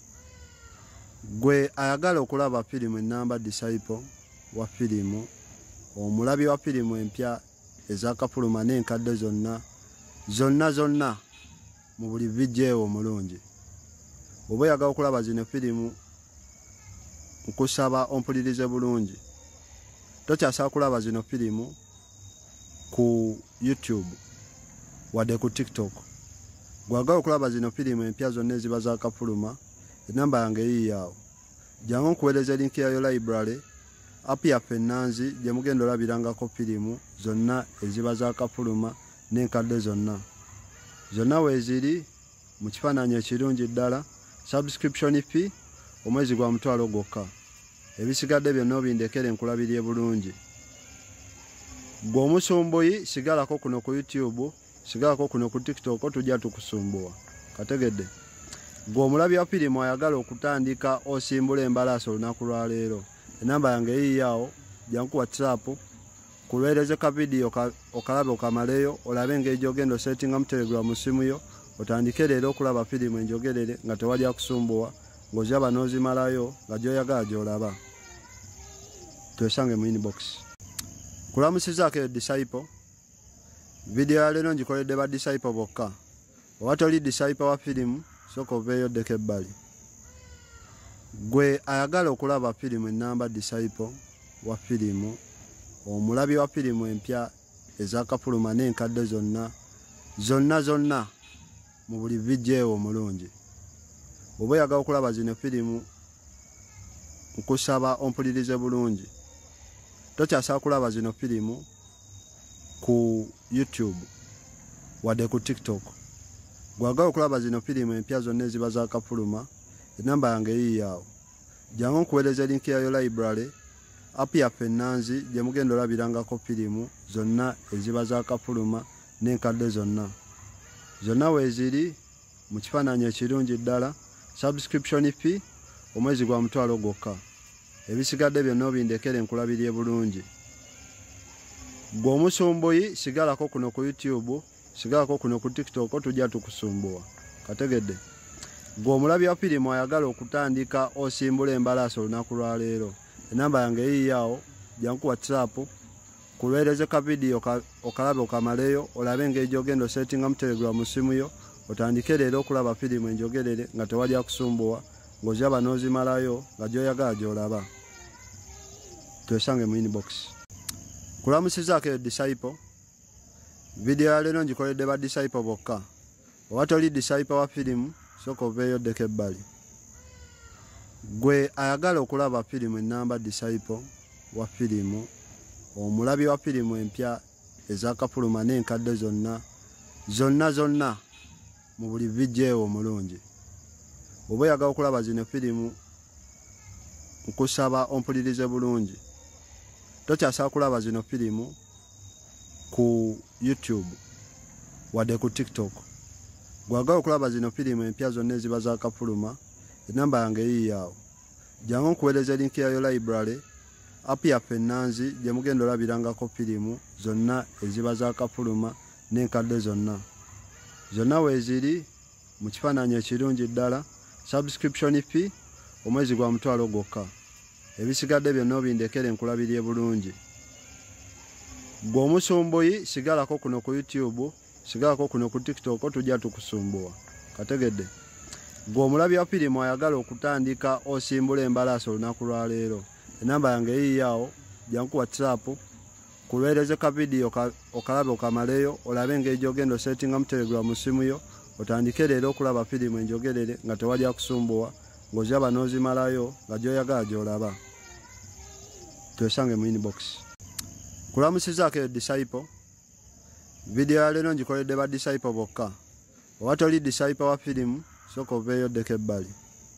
Gwe ayagala okulaba firimu ennamba Disciple wa firimu, omulabi wa firimu empya ezaakafuluma n'enkadde zonna, zonna zonna mu buli vijeewo omulungi. Oba oyagala okulaba zino firimu, nkusaba ompulirize bulungi. Tokyasobola kulaba zino firimu ku YouTube wadde ku TikTok. Gwagala okulaba zino firimu empya zonna eziba zaakafuluma, enamba yange yiiyaawo. Jangu nkuweereza linki yayo library, app yaffe ennanzi gye mugenda olabirangako firimu zonna eziba zaakafuluma n'enkadde zonna. Zonna weeziri mu kifaananyi ekirungi ddala, subscription fee omwezi gwa mutwalo gwokka. Ebisigadde byonna obindekere nkulabirye bulungi. Gwe omusumbuyi sigalako kuno ku YouTube, sigalako kuno ku TikTok, tujja tukusumbuwa. Kategedde. Gwe omulabi wa firimu ayagala okutandika osimbula embalaasi olunaku lwa leero. Enamba yange yiiyaawo, jangu ku WhatsApp, kulwereze ka video okalabe okamaleyo, olabe engeri gy'ogenda osettinga mu Telegram mu simu yo, otandike leero okulaba firimu enjogerere nga tewali akusumbuwa, ng'oziraba n'ozimalayo nga gy'oyagala gy'olaba. Twesange mu inbox. Kulamusizaako eyo Disciple. Video ya leero ngikoledde ba Disciple bokka. Oba toli Disciple wa firimu, sooka oveeyo oddeko ebbali. Gwe ayagala okulaba firimu ennamba Disciple wa firimu, omulabi wa firimu empya ezaakafuluma n'enkadde zonna, zonna zonna mu buli vijeewo omulungi. Oba oyagala okulaba zino firimu, nkusaba ompulirize bulungi. Tokyasobola kulaba zino firimu ku YouTube wadde ku TikTok. Gwagala okulaba zino firimu empya zonna eziba zaakafuluma, enamba yange yiiyaawo. Jangu nkuweereza linki yayo library, app yaffe ennanzi gye mugenda olabirangako firimu zonna eziba zaakafuluma n'enkadde zonna. Zonna weeziri mu kifaananyi ekirungi ddala, subscription fee omwezi gwa mutwalo gwokka. Ebisigadde byonna obindekere nkulabirye bulungi. Gwe omusumbuyi sigalako kuno ku YouTube, sigalako kuno ku TikTok, tujja tukusumbuwa. Kategedde. Gwe omulabi wa firimu ayagala okutandika osimbula embalaasi olunaku lwa leero. Enamba yange yiiyaawo, jangu ku WhatsApp, kulwereze ka video okalabe okamaleyo, olabe engeri gy'ogenda osettinga mu Telegram mu simu yo, otandike leero okulaba firimu enjogerere nga tewali akusumbuwa, ng'oziraba n'ozimalayo nga gy'oyagala gy'olaba. Twesange mu inbox. Kulamusizaako eyo Disciple. Video ya leero ngikoledde ba Disciple bokka. Oba toli Disciple wa firimu, sooka oveeyo oddeko ebbali. Gwe ayagala okulaba firimu ennamba Disciple wa firimu, omulabi wa firimu empya ezaakafuluma n'enkadde zonna, zonna zonna mu buli vijeewo omulungi. Oba oyagala okulaba zino firimu, nkusaba ompulirize bulungi. Tokyasobola kulaba zino firimu ku YouTube wadde ku TikTok. Gwagala okulaba zino firimu empya zonna eziba zaakafuluma, enamba yange yiiyaawo. Jangu nkuweereza linki yayo library, app yaffe ennanzi gye mugenda olabirangako firimu zonna eziba zaakafuluma n'enkadde zonna. Zonna weeziri mu kifaananyi ekirungi ddala, subscription fee omwezi gwa mutwalo gwokka. ebisigadde byonna obindekere nkulabirye bulungi. Gwe omusumbuyi sigalako kuno ku YouTube, sigalako kuno ku TikTok, tujja tukusumbuwa. Kategedde. Gwe omulabi wa firimu ayagala okutandika osimbula embalaasi olunaku lwa leero. Enamba yange yiyawo, jangu WhatsApp, kuweereze ka video okalabe okamaleyo, olabe engeri gy'ogenda osettinga mu Telegram mu simu yo, otandike leero okulaba firimu enjogerere nga tewali akusumbuwa, ng'oziraba n'ozimalayo nga gy'oyagala gy'olaba. Twesange mu inbox. Kulamusizaako eyo Disciple. Video ya leero ngikoledde ba Disciple bokka. Oba toli Disciple wa firimu, sooka oveeyo oddeko ebbali.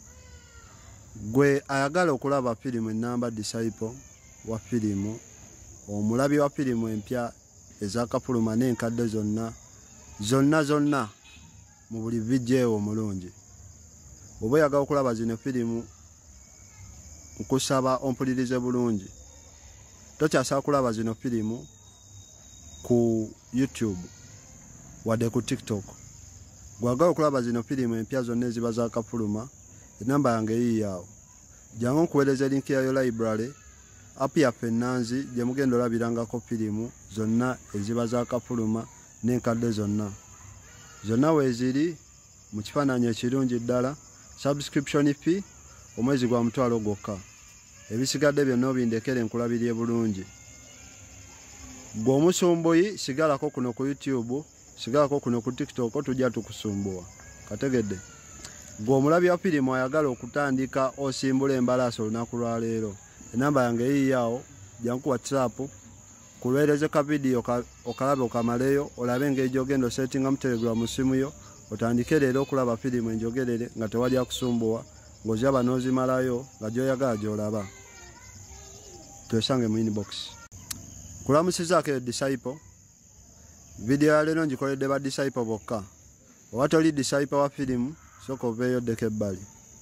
Gwe ayagala okulaba firimu ennamba Disciple wa firimu, omulabi wa firimu empya ezakafuluma n'enkadde zonna, zonna zonna mu buli vijeewo omulungi. Oba oyagala okulaba zino firimu, nkusaba ompulirize bulungi. Tokyasaba kulaba zino firimu ku YouTube wadde ku TikTok. Gwagala okulaba zino firimu empya zonna eziba zakafuluma, enamba yange yiyawo. Jangu nkuweereza linki yayo library, app yaffe ennanzi gye mugenda olabirangako firimu zonna eziba zakafuluma n'enkadde zonna. Zonna weeziri mu kifaananyi ekirungi ddala, subscription fee omwezi gwa mutwalo gwokka. Ebisigadde byonna obindekere nkulabirye bulungi. Gwe omusumbuyi sigalako kuno ku YouTube, sigalako kuno ku TikTok, tujja tukusumbuwa. Kategedde. Gwe omulabi wa firimu ayagala okutandika osimbula embalaasi olunaku lwa leero. Enamba yange yiyawo, jangu WhatsApp, kuweereze ka video okalabe okamaleyo, olabe engeri gy'ogenda osettinga mu Telegram mu simu yo, otandike leero okulaba firimu enjogerere nga tewali akusumbuwa, ng'oziraba n'ozimalayo nga gy'oyagala gy'olaba. Twesange mu inbox. Kulamusizaako eyo Disciple. Video ya leero ngikoledde ba Disciple bokka. Oba toli Disciple wa firimu, sooka oveeyo oddeko ebbali.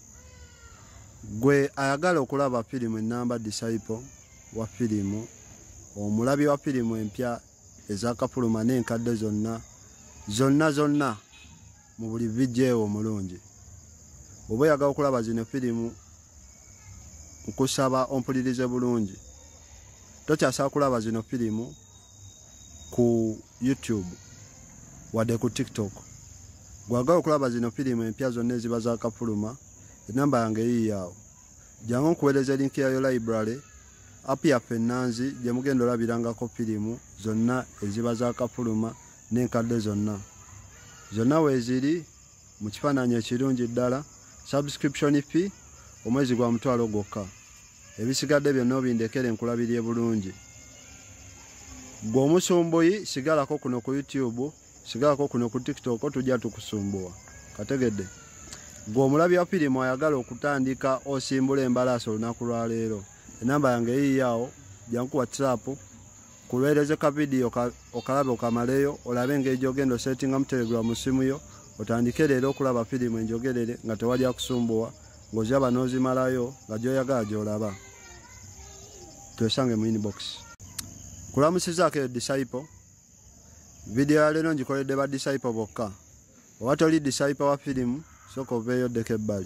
Gwe ayagala okulaba firimu ennamba Disciple wa firimu, omulabi wa firimu empya ezakafuluma n'enkadde zonna, zonna zonna mu buli vijeewo omulungi. Oba oyagala okulaba zino firimu, nkusaba ompulirize bulungi. Tokyasaba kulaba zino firimu ku YouTube wadde ku TikTok. Gwagala okulaba zino firimu empya zonna eziba zakafuluma, enamba yange yiyawo. Jangu nkuweereze linki yayo library, app yaffe ennanzi gye mugenda olabirangako firimu zonna eziba zakafuluma n'enkadde zonna. Zonna weeziri mu kifaananyi ekirungi ddala, subscription fee omwezi gwa mutwalo gwokka. Ebisigadde byonna obindekere nkulabirye bulungi. Gwe omusumbuyi sigalako kuno ku YouTube, sigalako kuno ku TikTok, tujja tukusumbuwa. Kategedde. Gwe omulabi wa firimu ayagala okutandika osimbula embalaasi olunaku lwa leero. Enamba yange yiyawo, jangu WhatsApp, kuweereze ka video okalabe okamaleyo, olabe engeri gy'ogenda osettinga mu Telegram mu simu yo, otandike leero okulaba firimu enjogerere nga tewali akusumbuwa, ng'oziraba n'ozimalayo nga gy'oyagala gy'olaba. Twesange mu inbox. Kulamusizaako eyo Disciple. Video ya leero ngikoledde ba Disciple bokka. Oba toli Disciple wa firimu, sooka oveeyo oddeko ebbali.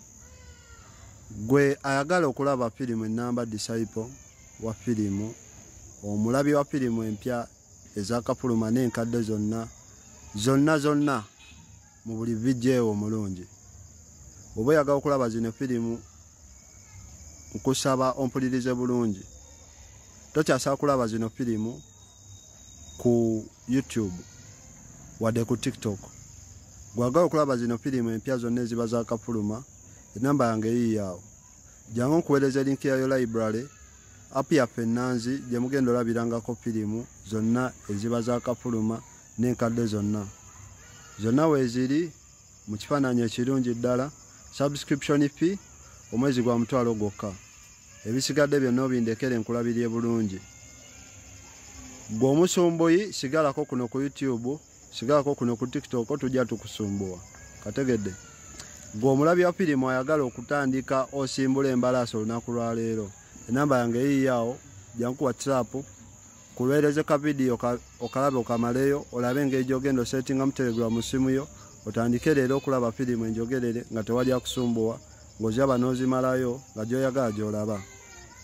Gwe ayagala okulaba firimu ennamba Disciple wa firimu, omulabi wa firimu empya ezakafuluma n'enkadde zonna, zonna zonna mu buli vijeewo omulungi. Oba oyagala okulaba zino firimu, nkusaba ompulirize bulungi. Tokyasaba kulaba zino firimu ku YouTube wadde ku TikTok. Gwagala okulaba zino firimu empya zonna eziba zakafuluma, enamba yange yiyawo. Jangu nkuweereze linki yayo library, app yaffe ennanzi gye mugenda olabirangako firimu zonna eziba zakafuluma n'enkadde zonna. Zonna weeziri mu kifaananyi ekirungi ddala, subscription fee omwezi gwa mutwalo gwokka. Ebisigadde byonna obindekere nkulabirye bulungi. Gwe omusumbuyi sigalako kuno ku YouTube, sigalako kuno ku TikTok, tujja tukusumbuwa. Kategedde. Gwe omulabi wa firimu ayagala okutandika osimbula embalaasi olunaku lwa leero. Enamba yange yiyawo, jangu WhatsApp, kuweereze ka video okalabe okamaleyo, olabe engeri gy'ogenda osettinga mu Telegram mu simu yo, otandike leero okulaba firimu enjogerere nga tewali akusumbuwa, ng'oziraba n'ozimalayo nga gy'oyagala gy'olaba.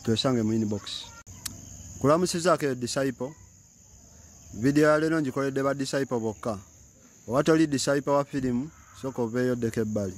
twesange mu inbox. Kulamusizaako eyo disciple. Video ya leero ngikoledde ba disciple bokka. Oba toli disciple wa firimu sooka oveeyo oddeko ebbali.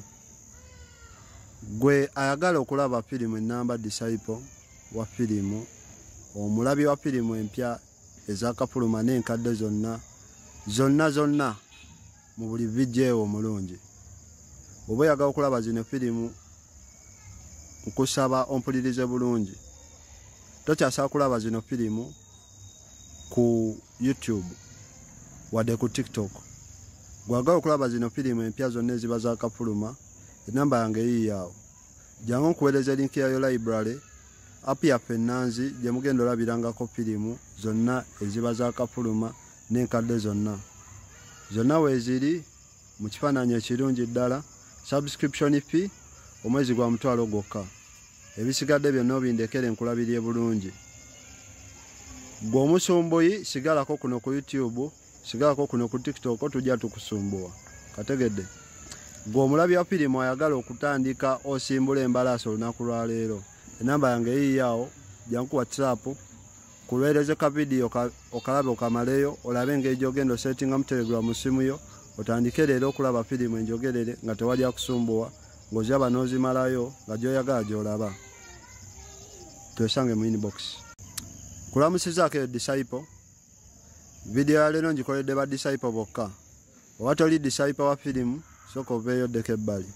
Gwe ayagala okulaba firimu ennamba disciple wa firimu, omulabi wa firimu empya ezakafuluma n'enkadde zonna zonna zonna mu buli vijeewo omulungi. Oba oyagala okulaba zino firimu nkusaba ompulirize bulungi. Tokyasaba kulaba zino firimu ku YouTube wadde ku TikTok. Gwagala okulaba zino firimu empya zonna eziba zakafuluma, enamba yange yiiyaawo. Jangu nkuweereza linki yayo library, app yaffe ennanzi gye mugenda olabirangako firimu zonna eziba zakafuluma n'enkadde zonna. Zonna weeziri mu kifaananyi ekirungi ddala. Subscription fee omwezi gwa mutwalo gwokka. Ebisigadde byonna obindekere nkulabirye bulungi. Gwe omusumbuyi sigalako kuno ku YouTube, sigalako kuno ku TikTok, tujja tukusumbuwa. Kategedde. Gwe omulabi wa firimu ayagala okutandika osimbula embalaasi olunaku lwa leero. Enamba yange yiiyaawo, jangu ku WhatsApp, kuweereze ka video okalabe okamaleyo, olabe engeri gy'ogenda osettinga mu Telegram mu simu yo, otandike leero okulaba firimu enjogerere nga tewali akusumbuwa, ng'oziraba n'ozimalayo nga gy'oyagala gy'olaba. Twesange mu inbox. Kulamusizaako eyo disciple. Video ya leero ngikoledde ba disciple bokka. Oba toli disciple wa firimu sooka oveeyo oddeko ebbali.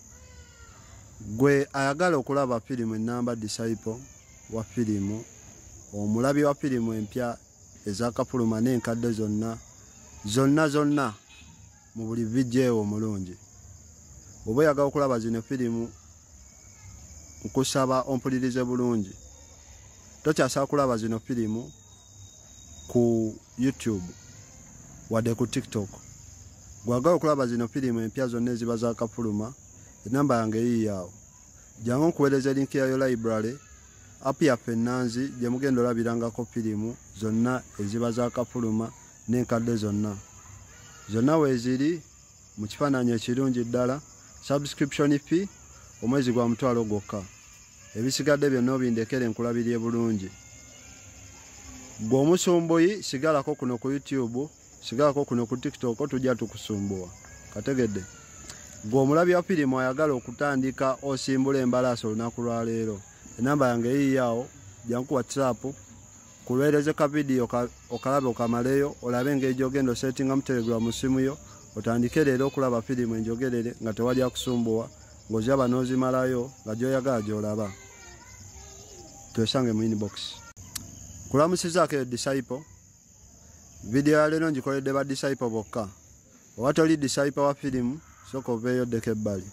Gwe ayagala okulaba firimu ennamba disciple wa firimu, omulabi wa firimu empya ezakafuluma n'enkadde zonna zonna zonna mu buli vijeewo omulungi. Oba oyagala okulaba zino firimu nkusaba ompulirize bulungi. Tokyasaba kulaba zino firimu ku YouTube wadde ku TikTok. Gwagala okulaba zino firimu empya zonna eziba zakafuluma, enamba yange yiiyaawo. Jangu nkuweereza linki yayo library, app yaffe ennanzi gye mugenda olabirangako firimu zonna eziba zakafuluma n'enkadde zonna. Zonna weeziri mu kifaananyi ekirungi ddala. Subscription fee omwezi gwa mutwalo gwokka. Ebisigadde byonna obindekere nkulabirye bulungi. Gwe omusumbuyi sigalako kuno ku YouTube, sigalako kuno ku TikTok, tujja tukusumbuwa. Kategedde. Gwe omulabi wa firimu ayagala okutandika osimbula embalaasi olunaku lwa leero. Enamba yange yiiyaawo, jangu ku WhatsApp, kuweereze ka video okalabe okamaleyo, olabe engeri gy'ogenda osettinga mu Telegram mu simu yo, otandike leero okulaba firimu enjogerere nga tewali akusumbuwa, ng'oziraba n'ozimalayo nga gy'oyagala gy'olaba. Twesange mu inbox. Kulamusizaako eyo disciple. Video ya leero ngikoledde ba disciple bokka. Oba toli disciple wa firimu sooka oveeyo oddeko ebbali.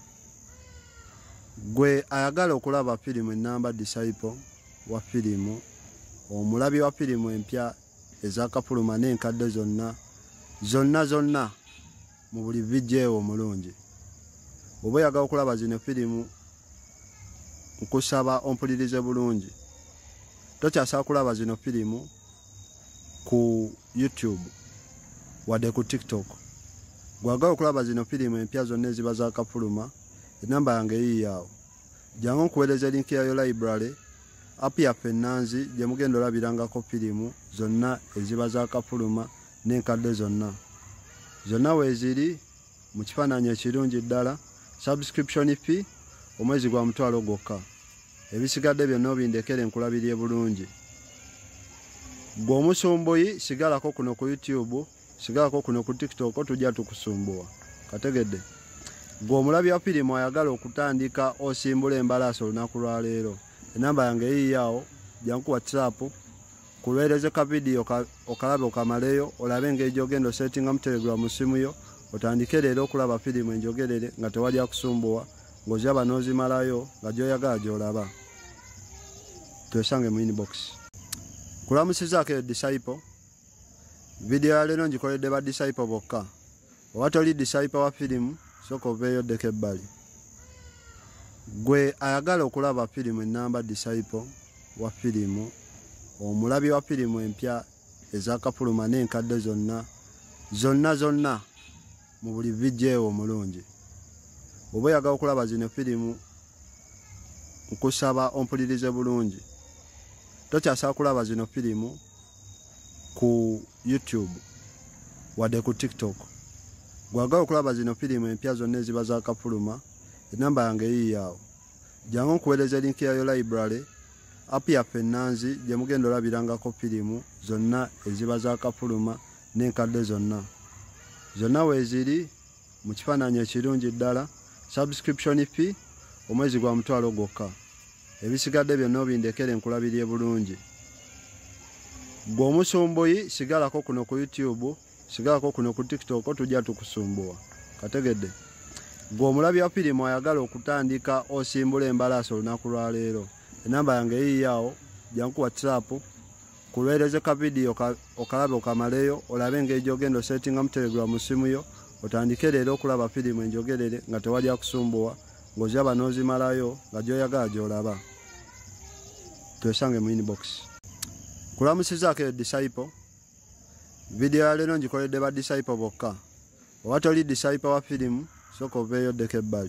Gwe ayagala okulaba firimu ennamba disciple wa firimu, omulabi wa firimu empya ezakafuluma n'enkadde zonna zonna zonna mu buli vijeewo omulungi. Oba oyagala okulaba zino firimu nkusaba ompulirize bulungi. Tokyasaba kulaba zino firimu ku YouTube wadde ku TikTok. Gwagala okulaba zino firimu empya zonna eziba zakafuluma, enamba yange yiiyaawo. Jangu nkuweereza linki yayo library, app yaffe ennanzi gye mugenda olabirangako firimu zonna eziba zakafuluma n'enkadde zonna. Zonna weeziri mu kifaananyi ekirungi ddala. Subscription fee omwezi gwa mutwalo gwokka. Ebisigadde byonna obindekere nkulabirye bulungi. Gwe omusumbuyi sigalako kuno ku YouTube, sigalako kuno ku TikTok, tujja tukusumbuwa. Kategedde. Gwe omulabi wa firimu ayagala okutandika osimbula embalaasi olunaku lwa leero. Enamba yange yiiyaawo, jangu ku WhatsApp, kuweereze ka video okalabe okamaleyo, olabe engeri gy'ogenda osettinga mu Telegram mu simu yo, otandike leero okulaba firimu enjogerere nga tewali akusumbuwa, ng'oziraba n'ozimalayo nga gy'oyagala gy'olaba. Twesange mu inbox. Kulamusizaako eyo disciple. Video ya leero ngikoledde ba disciple bokka. Oba toli disciple wa firimu sooka oveeyo oddeko ebbali. Gwe ayagala okulaba firimu ennamba disciple wa firimu, omulabi wa firimu empya ezakafuluma n'enkadde zonna zonna zonna mu buli vijeewo omulungi. Oba oyagala okulaba zino firimu nkusaba ompulirize bulungi. Tokyasa kulaba zino firimu ku YouTube wadde ku TikTok. Gwagala okulaba zino firimu empya zonna eziba za Kafuluma, enamba yange yiiyaawo. Jangu nkuweereza linki yayo library, app yaffe ennanzi gye mugenda olabirangako firimu zonna eziba za Kafuluma n'enkadde zonna. Zonna weeziri mu kifaananyi ekirungi ddala, subscription fee omwezi gwa mutwalo gwokka. Ebisigadde byonna obindekere nkulabirye bulungi. Gwe omusumbuyi sigalako kuno ku YouTube, sigalako kuno ku TikTok, tujja tukusumbuwa. Kategedde. Gwe omulabi wa firimu ayagala okutandika osimbula embalaasi olunaku lwa leero. Enamba yange yiiyaawo, jangu WhatsApp, kuweereze ka video okalabe okamaleyo, olabe engeri gy'ogenda osettinga mu Telegram mu simu yo, otandike leero okulaba firimu enjogerere nga tewali akusumbuwa, ng'oziraba n'ozimalayo nga gy'oyagala gy'olaba. Twesange mu inbox. Kulamusizaako eyo Disciple. Video ya leero ngikoledde ba Disciple bokka. Oba toli Disciple wa firimu, sooka oveeyo oddeko ebbali.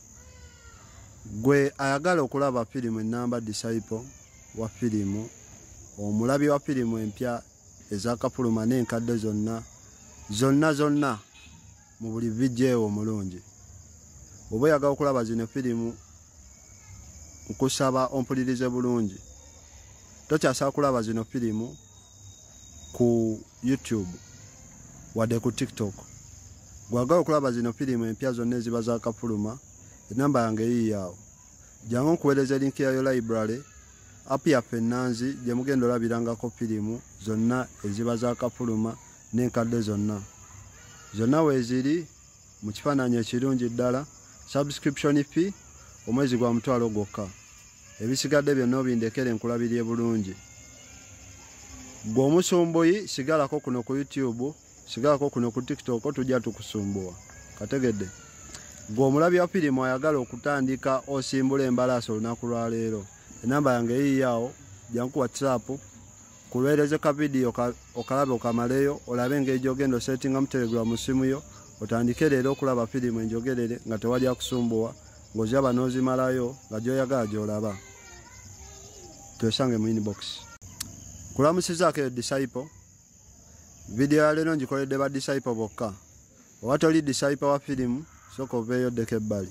Gwe ayagala okulaba firimu ennamba Disciple wa firimu, omulabi wa firimu empya eza Kafuluma n'enkadde zonna, zonna zonna mu buli vijeewo omulungi. Oba oyagala okulaba zino firimu, nkusaba ompulirize bulungi. Tokyasa kulaba zino firimu ku YouTube wadde ku TikTok. Gwagala okulaba zino firimu empya zonna eziba za Kafuluma, enamba yange yiiyaawo. Jangu nkuweereza linki yayo library, app yaffe ennanzi gye mugenda olabirangako firimu zonna eziba za Kafuluma n'enkadde zonna. Zonna weeziri mu kifaananyi ekirungi ddala, subscription fee omwezi gwa mutwalo gwokka. Ebisigadde byonna obindekere nkulabirye bulungi. Gwe omusumbuyi sigalako kuno ku YouTube, sigalako kuno ku TikTok, tujja tukusumbuwa. Kategedde. Gwe omulabi wa firimu ayagala okutandika osimbula embalaasi olunaku lwa leero. Enamba yange yiiyaawo, jangu WhatsApp, kuweereze ka video okalabe okamaleyo, olabe engeri gy'ogenda osettinga mu Telegram mu simu yo, otandike leero okulaba firimu enjogerere nga tewali akusumbuwa, ng'oziraba n'ozimalayo nga gy'oyagala gy'olaba. Twesange mu inbox. Kulamusizaako eyo Disciple. Video ya leero ngikoledde ba Disciple bokka. Oba toli Disciple wa firimu, sooka oveeyo oddeko ebbali.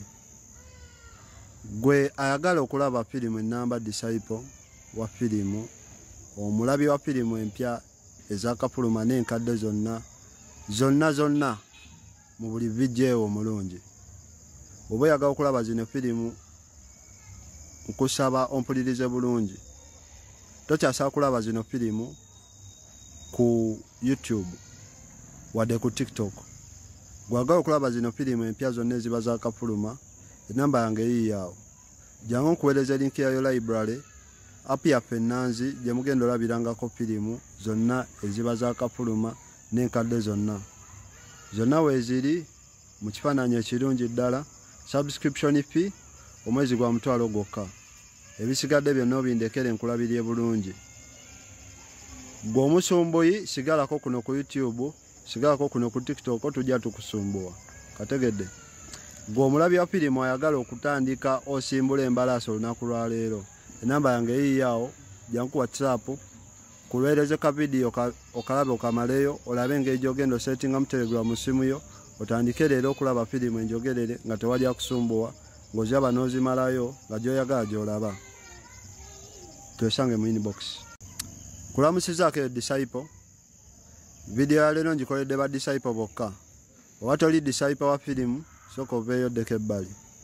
Gwe ayagala okulaba firimu ennamba Disciple wa firimu, omulabi wa firimu empya eza Kafuluma n'enkadde zonna, zonna zonna mu buli vijeewo omulungi. Oba oyagala okulaba zino firimu, nkusaba ompulirize bulungi. Tokyasa kulaba zino firimu ku YouTube wadde ku TikTok. Gwagala okulaba zino firimu empya zonna eziba za Kafuluma, enamba yange yiiyaawo. Jangu nkuweereza linki yayo library, app yaffe ennanzi gye mugenda olabirangako firimu zonna eziba za Kafuluma n'enkadde zonna. Zonna weeziri mu kifaananyi ekirungi ddala, subscription fee omwezi gwa mutwalo gwokka. Ebisigadde byonna obindekere nkulabirye bulungi. Gwe omusumbuyi sigalako kuno ku YouTube, sigalako kuno ku TikTok, tujja tukusumbuwa. Kategedde. Gwe omulabi wa firimu ayagala okutandika osimbula embalaasi olunaku lwa leero. Enamba yange yiiyaawo, jangu WhatsApp, kuweereze ka video okalabe okamaleyo, olabe engeri gy'ogenda osettinga mu Telegram mu simu yo, otandike leero okulaba firimu enjogerere nga tewali akusumbuwa, ng'oziraba n'ozimalayo nga gy'oyagala gy'olaba. Twesange mu inbox. Kulamusizaako eyo Disciple. Video ya leero ngikoledde ba Disciple bokka. Oba toli Disciple wa firimu, sooka oveeyo oddeko ebbali.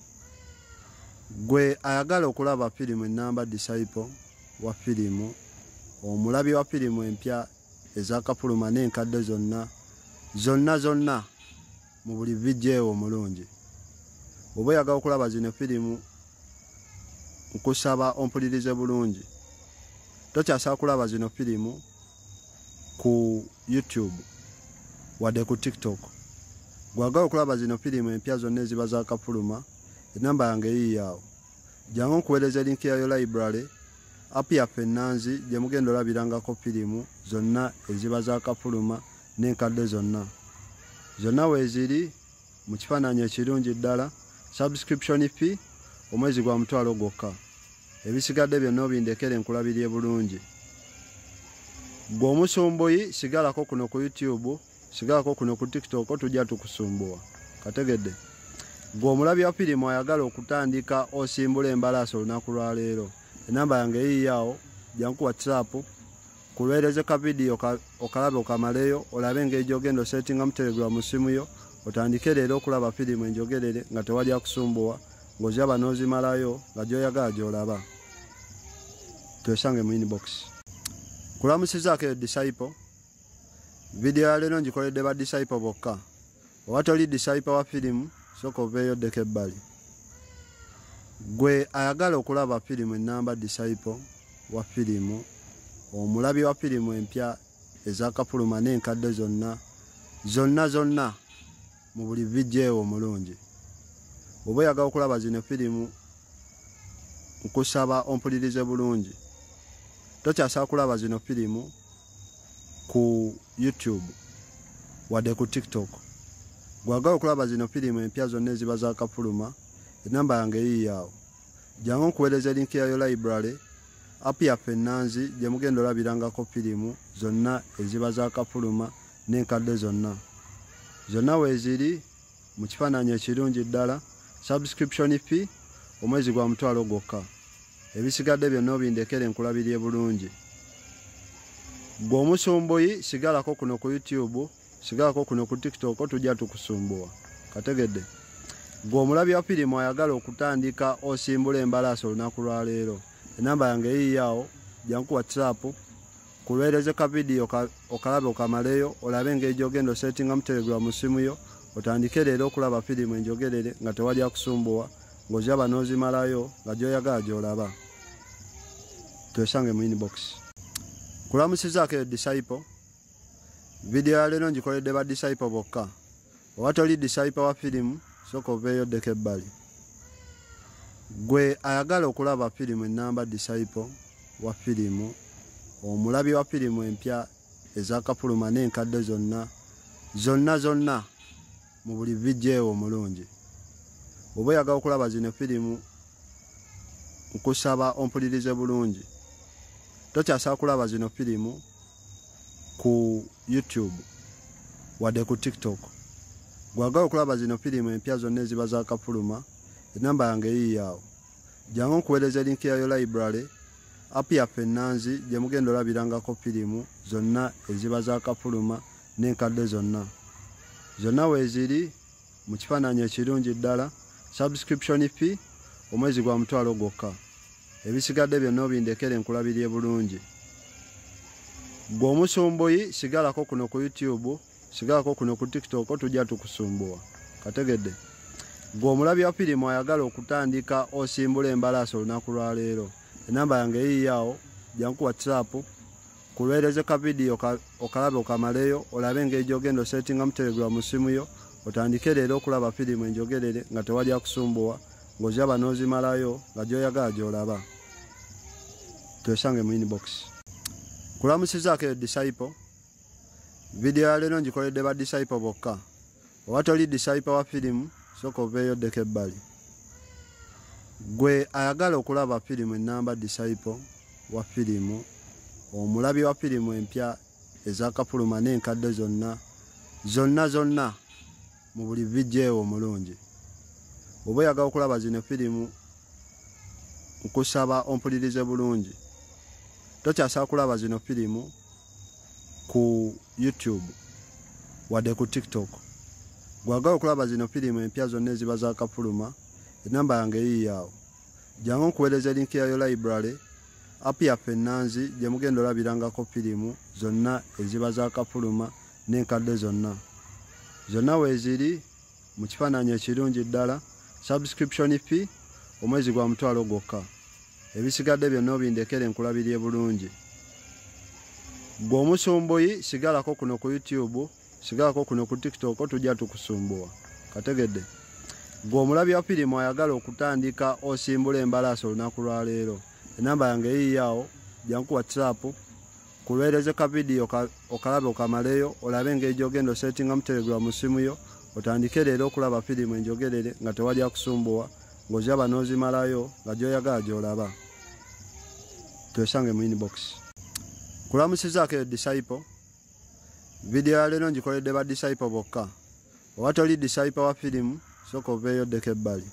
Gwe ayagala okulaba firimu ennamba Disciple wa firimu, omulabi wa firimu empya eza Kafuluma n'enkadde zonna, zonna zonna mu buli vijeewo omulungi. Oba oyagala okulaba zino firimu, nkusaba ompulirize bulungi. Tokyasa kulaba zino firimu ku YouTube wadde ku TikTok. Gwagala okulaba zino firimu empya zonna eziba za Kafuluma, enamba yange yiiyaawo. Jangu nkuweereza linki yayo library, app yaffe ennanzi gye mugenda olabirangako firimu zonna eziba za Kafuluma n'enkadde zonna. Zonna weeziri mu kifaananyi ekirungi ddala, subscription fee omwezi gwa mutwalo gwokka. Ebisigadde byonna obindekere nkulabirye bulungi. Gwe omusumbuyi sigalako kuno ku YouTube, sigalako kuno ku TikTok tujja tukusumbuwa. Kategedde. Gwe omulabi wa firimu ayagala okutandika osimbula embalaasi olunaku lwa leero. Enamba yange yiyawo, jangu WhatsApp, kuweereze ka video okalabe okamaleyo, olabe engeri gy'ogenda osettinga mu Telegram mu simu yo, otandike leero okulaba firimu enjogerere nga tewali kusumbuwa, ng'oziraba n'ozimalayo nga gy'oyagala gy'olaba. Twesange mu inbox. Kulamusizaako eyo Disciple. Video ya leero ngikoledde ba Disciple bokka. Oba toli Disciple wa firimu, sooka oveeyo oddeko ebbali. Gwe ayagala okulaba firimu ennamba Disciple wa firimu, omulabi wa firimu empya ezakafuluma n'enkadde zonna, zonna zonna mu buli vijeewo omulungi. Oba oyagala okulaba zino firimu, nkusaba ompulirize bulungi. Tokyasaba kulaba zino firimu ku YouTube wadde ku TikTok. Gwagala okulaba zino firimu empya zonna eziba zakafuluma, enamba yange yiyawo. Jangu nkuweereza linki yayo library, app yaffe ennanzi gye mugenda olabirangako firimu zonna eziba zakafuluma n'enkadde zonna. Zonna weeziri mu kifaananyi ekirungi ddala, subscription fee omwezi gwa mutwalo gwokka. Ebisigadde byonna obindekere nkulabirye bulungi. Gwe omusumbuyi sigalako kuno ku YouTube, sigalako kuno ku TikTok tujja tukusumbuwa. Kategedde. Gwe omulabi wa firimu ayagala okutandika osimbula embalaasi olunaku lwa leero. Enamba yange yiyawo, jangu WhatsApp, kuweereze ka video okalabe okamaleyo, olabe engeri gy'ogenda osettinga mu Telegram mu simu yo, otandike leero okulaba firimu enjogerere nga tewali kusumbuwa, ng'oziraba n'ozimalayo nga gy'oyagala gy'olaba. Twesange mu inbox. Kulamusizaako eyo Disciple. Video ya leero ngikoledde ba Disciple bokka. Oba toli Disciple wa firimu, sooka oveeyo oddeko ebbali. Gwe ayagala okulaba firimu ennamba Disciple wa firimu, omulabi wa firimu empya ezakafuluma n'enkadde zonna, zonna zonna mu buli vijeewo omulungi. Oba oyagala okulaba zino firimu, nkusaba ompulirize bulungi. Tokyasaba kulaba zino firimu ku YouTube wadde ku TikTok. Gwagala okulaba zino firimu empya zonna eziba zakafuluma, enamba yange yiyawo. Jangu nkuweereza linki yayo library, app yaffe ennanzi gye mugenda olabirangako firimu zonna eziba zakafuluma n'enkadde zonna. Zonna weeziri mu kifaananyi ekirungi ddala, subscription fee omwezi gwa mutwalo gwokka. Ebisigadde byonna obindekere nkulabirye bulungi. Gwe omusumbuyi sigalako kuno ku YouTube, sigalako kuno ku TikTok tujja tukusumbuwa. Kategedde. Gwe omulabi wa firimu ayagala okutandika osimbula embalaasi olunaku lwa leero. Enamba yange yiyawo, jangu WhatsApp, kuweereze ka video okalabe okamaleyo, olabe engeri gy'ogenda osettinga mu Telegram mu simu yo, otandike leero okulaba firimu enjogerere nga tewali kusumbuwa, ng'oziraba n'ozimalayo nga gy'oyagala gy'olaba. Twesange mu inbox. Kulamusizaako eyo Disciple. Video ya leero ngikoledde ba Disciple bokka. Oba toli Disciple wa firimu, sooka oveeyo oddeko ebbali. Gwe ayagala okulaba firimu ennamba Disciple wa firimu, omulabi wa firimu empya ezakafuluma n'enkadde zonna, zonna zonna mu buli vijeewo omulungi. Oba oyagala okulaba zino firimu, nkusaba ompulirize bulungi. Tokyasaba kulaba zino firimu ku YouTube wadde ku TikTok. Gwagala okulaba zino firimu empya zonna eziba zakafuluma, enamba yange yiyawo. Jangu nkuweereza linki yayo library, app yaffe ennanzi gye mugenda olabirangako firimu zonna eziba zakafuluma n'enkadde zonna. Zonna weeziri mu kifaananyi ekirungi ddala, subscription fee omwezi gwa mutwalo gwokka. Ebisigadde byonna obindekere nkulabirye bulungi. Gwe omusumbuyi sigalako kuno ku YouTube, sigalako kuno ku TikTok tujja tukusumbuwa. Kategedde. Gwe omulabi wa firimu ayagala okutandika osimbula embalaasi olunaku lwa leero. Enamba yange yiyawo, jangu WhatsApp, kuweereze ka video okalabe okamaleyo, olabe engeri gy'ogenda osettinga mu Telegram mu simu yo, otandike leero okulaba firimu enjogerere nga tewali kusumbuwa, ng'oziraba n'ozimalayo nga gy'oyagala gy'olaba. Twesange mu inbox. Kulamusizaako Disciple. Video ya leero ngikoledde ba Disciple bokka. Oba toli Disciple wa firimu sooka oveeyo oddeko ebbali.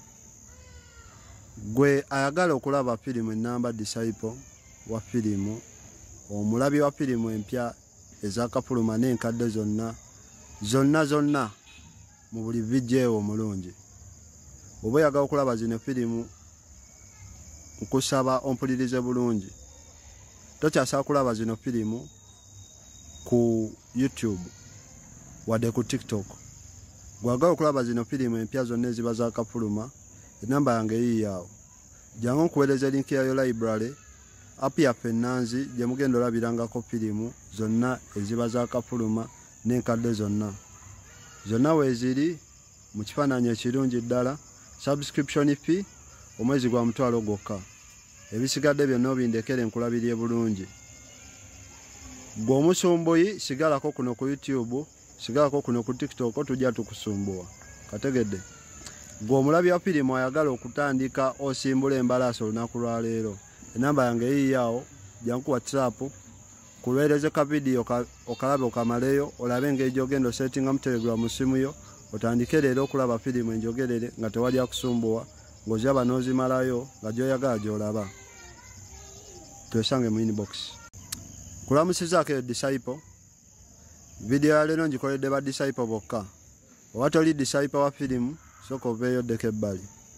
Gwe ayagala okulaba firimu ennamba Disciple wa firimu, omulabi wa firimu empya ezakafuluma n'enkadde zonna zonna zonna mu buli vijeewo omulungi. Oba oyagala okulaba zino firimu nkusaba ompulirize bulungi. Tokyasaba kulaba zino firimu ku YouTube wadde ku TikTok. Gwagala okulaba zino firimu empya zonna eziba zakafuluma, enamba yange yiiyaawo. Jangu nkuweereza linki yayo library, app yaffe ennanzi gye mugenda olabirangako firimu zonna eziba zakafuluma n'enkadde zonna. Zonna weeziri mu kifaananyi ekirungi ddala. Subscription fee omwezi gwa mutwalo gwokka. Ebisigadde byonna obindekere nkulabirye bulungi. Gwe omusumbuyi sigalako kuno ku YouTube, sigalako kuno ku TikTok, tujja tukusumbuwa. Kategedde. Gwe omulabi wa firimu ayagala okutandika osimbula embalaasi olunaku lwa leero. Enamba yange yiiyaawo, jangu WhatsApp, kuweereze ka video okalabe okamaleyo, olabe engeri gy'ogenda osettinga mu Telegram mu simu yo, otandike leero okulaba firimu enjogerere nga tewali akusumbuwa, ng'oziraba n'ozimalayo nga gy'oyagala gy'olaba. Twesange mu inbox. Kulamusizaako Disciple. Video ya leero ngikoledde ba Disciple bokka. Oba toli Disciple wa firimu sooka oveeyo oddeko ebbali.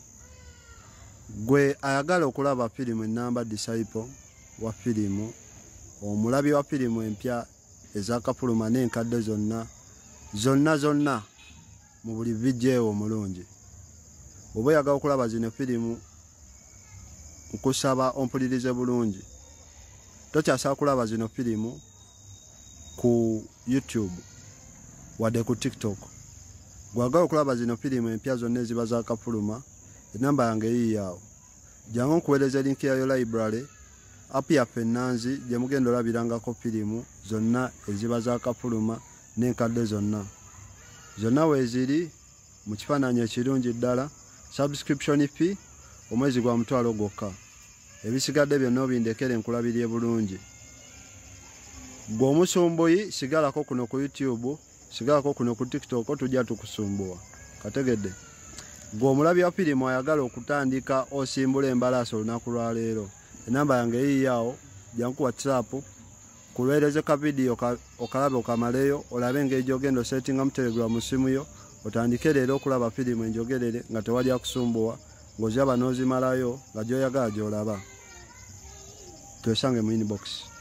Gwe ayagala okulaba firimu ennamba Disciple wa firimu, omulabi wa firimu empya ezakafuluma n'enkadde zonna zonna zonna mu buli vijeewo omulungi. Oba oyagala okulaba zino firimu nkusaba ompulirize bulungi. Tokyasaba kulaba zino firimu ku YouTube wadde ku TikTok. Gwagala okulaba zino firimu empya zonna eziba zakafuluma, enamba yange yiiyaawo. Jangu nkuweereza linki yayo library, app yaffe ennanzi gye mugenda olabirangako firimu zonna eziba zakafuluma n'enkadde zonna. Zonna weeziri mu kifaananyi ekirungi ddala. Subscription fee omwezi gwa mutwalo gwokka. Ebisigadde byonna obindekere nkulabirye bulungi. Gwe omusumbuyi sigalako kuno ku YouTube, sigalako kuno ku TikTok, tujja tukusumbuwa. Kategedde. Gwe omulabi wa firimu ayagala okutandika osimbula embalaasi olunaku lwa leero. Enamba yange yiiyaawo, jangu WhatsApp, kuweereze ka video okalabe okamaleyo, olabe engeri gy'ogenda osettinga mu Telegram mu simu yo, otandike leero okulaba firimu enjogerere nga tewali akusumbuwa, ng'oziraba n'ozimalayo nga gy'oyagala gy'olaba. Twesange mu inbox.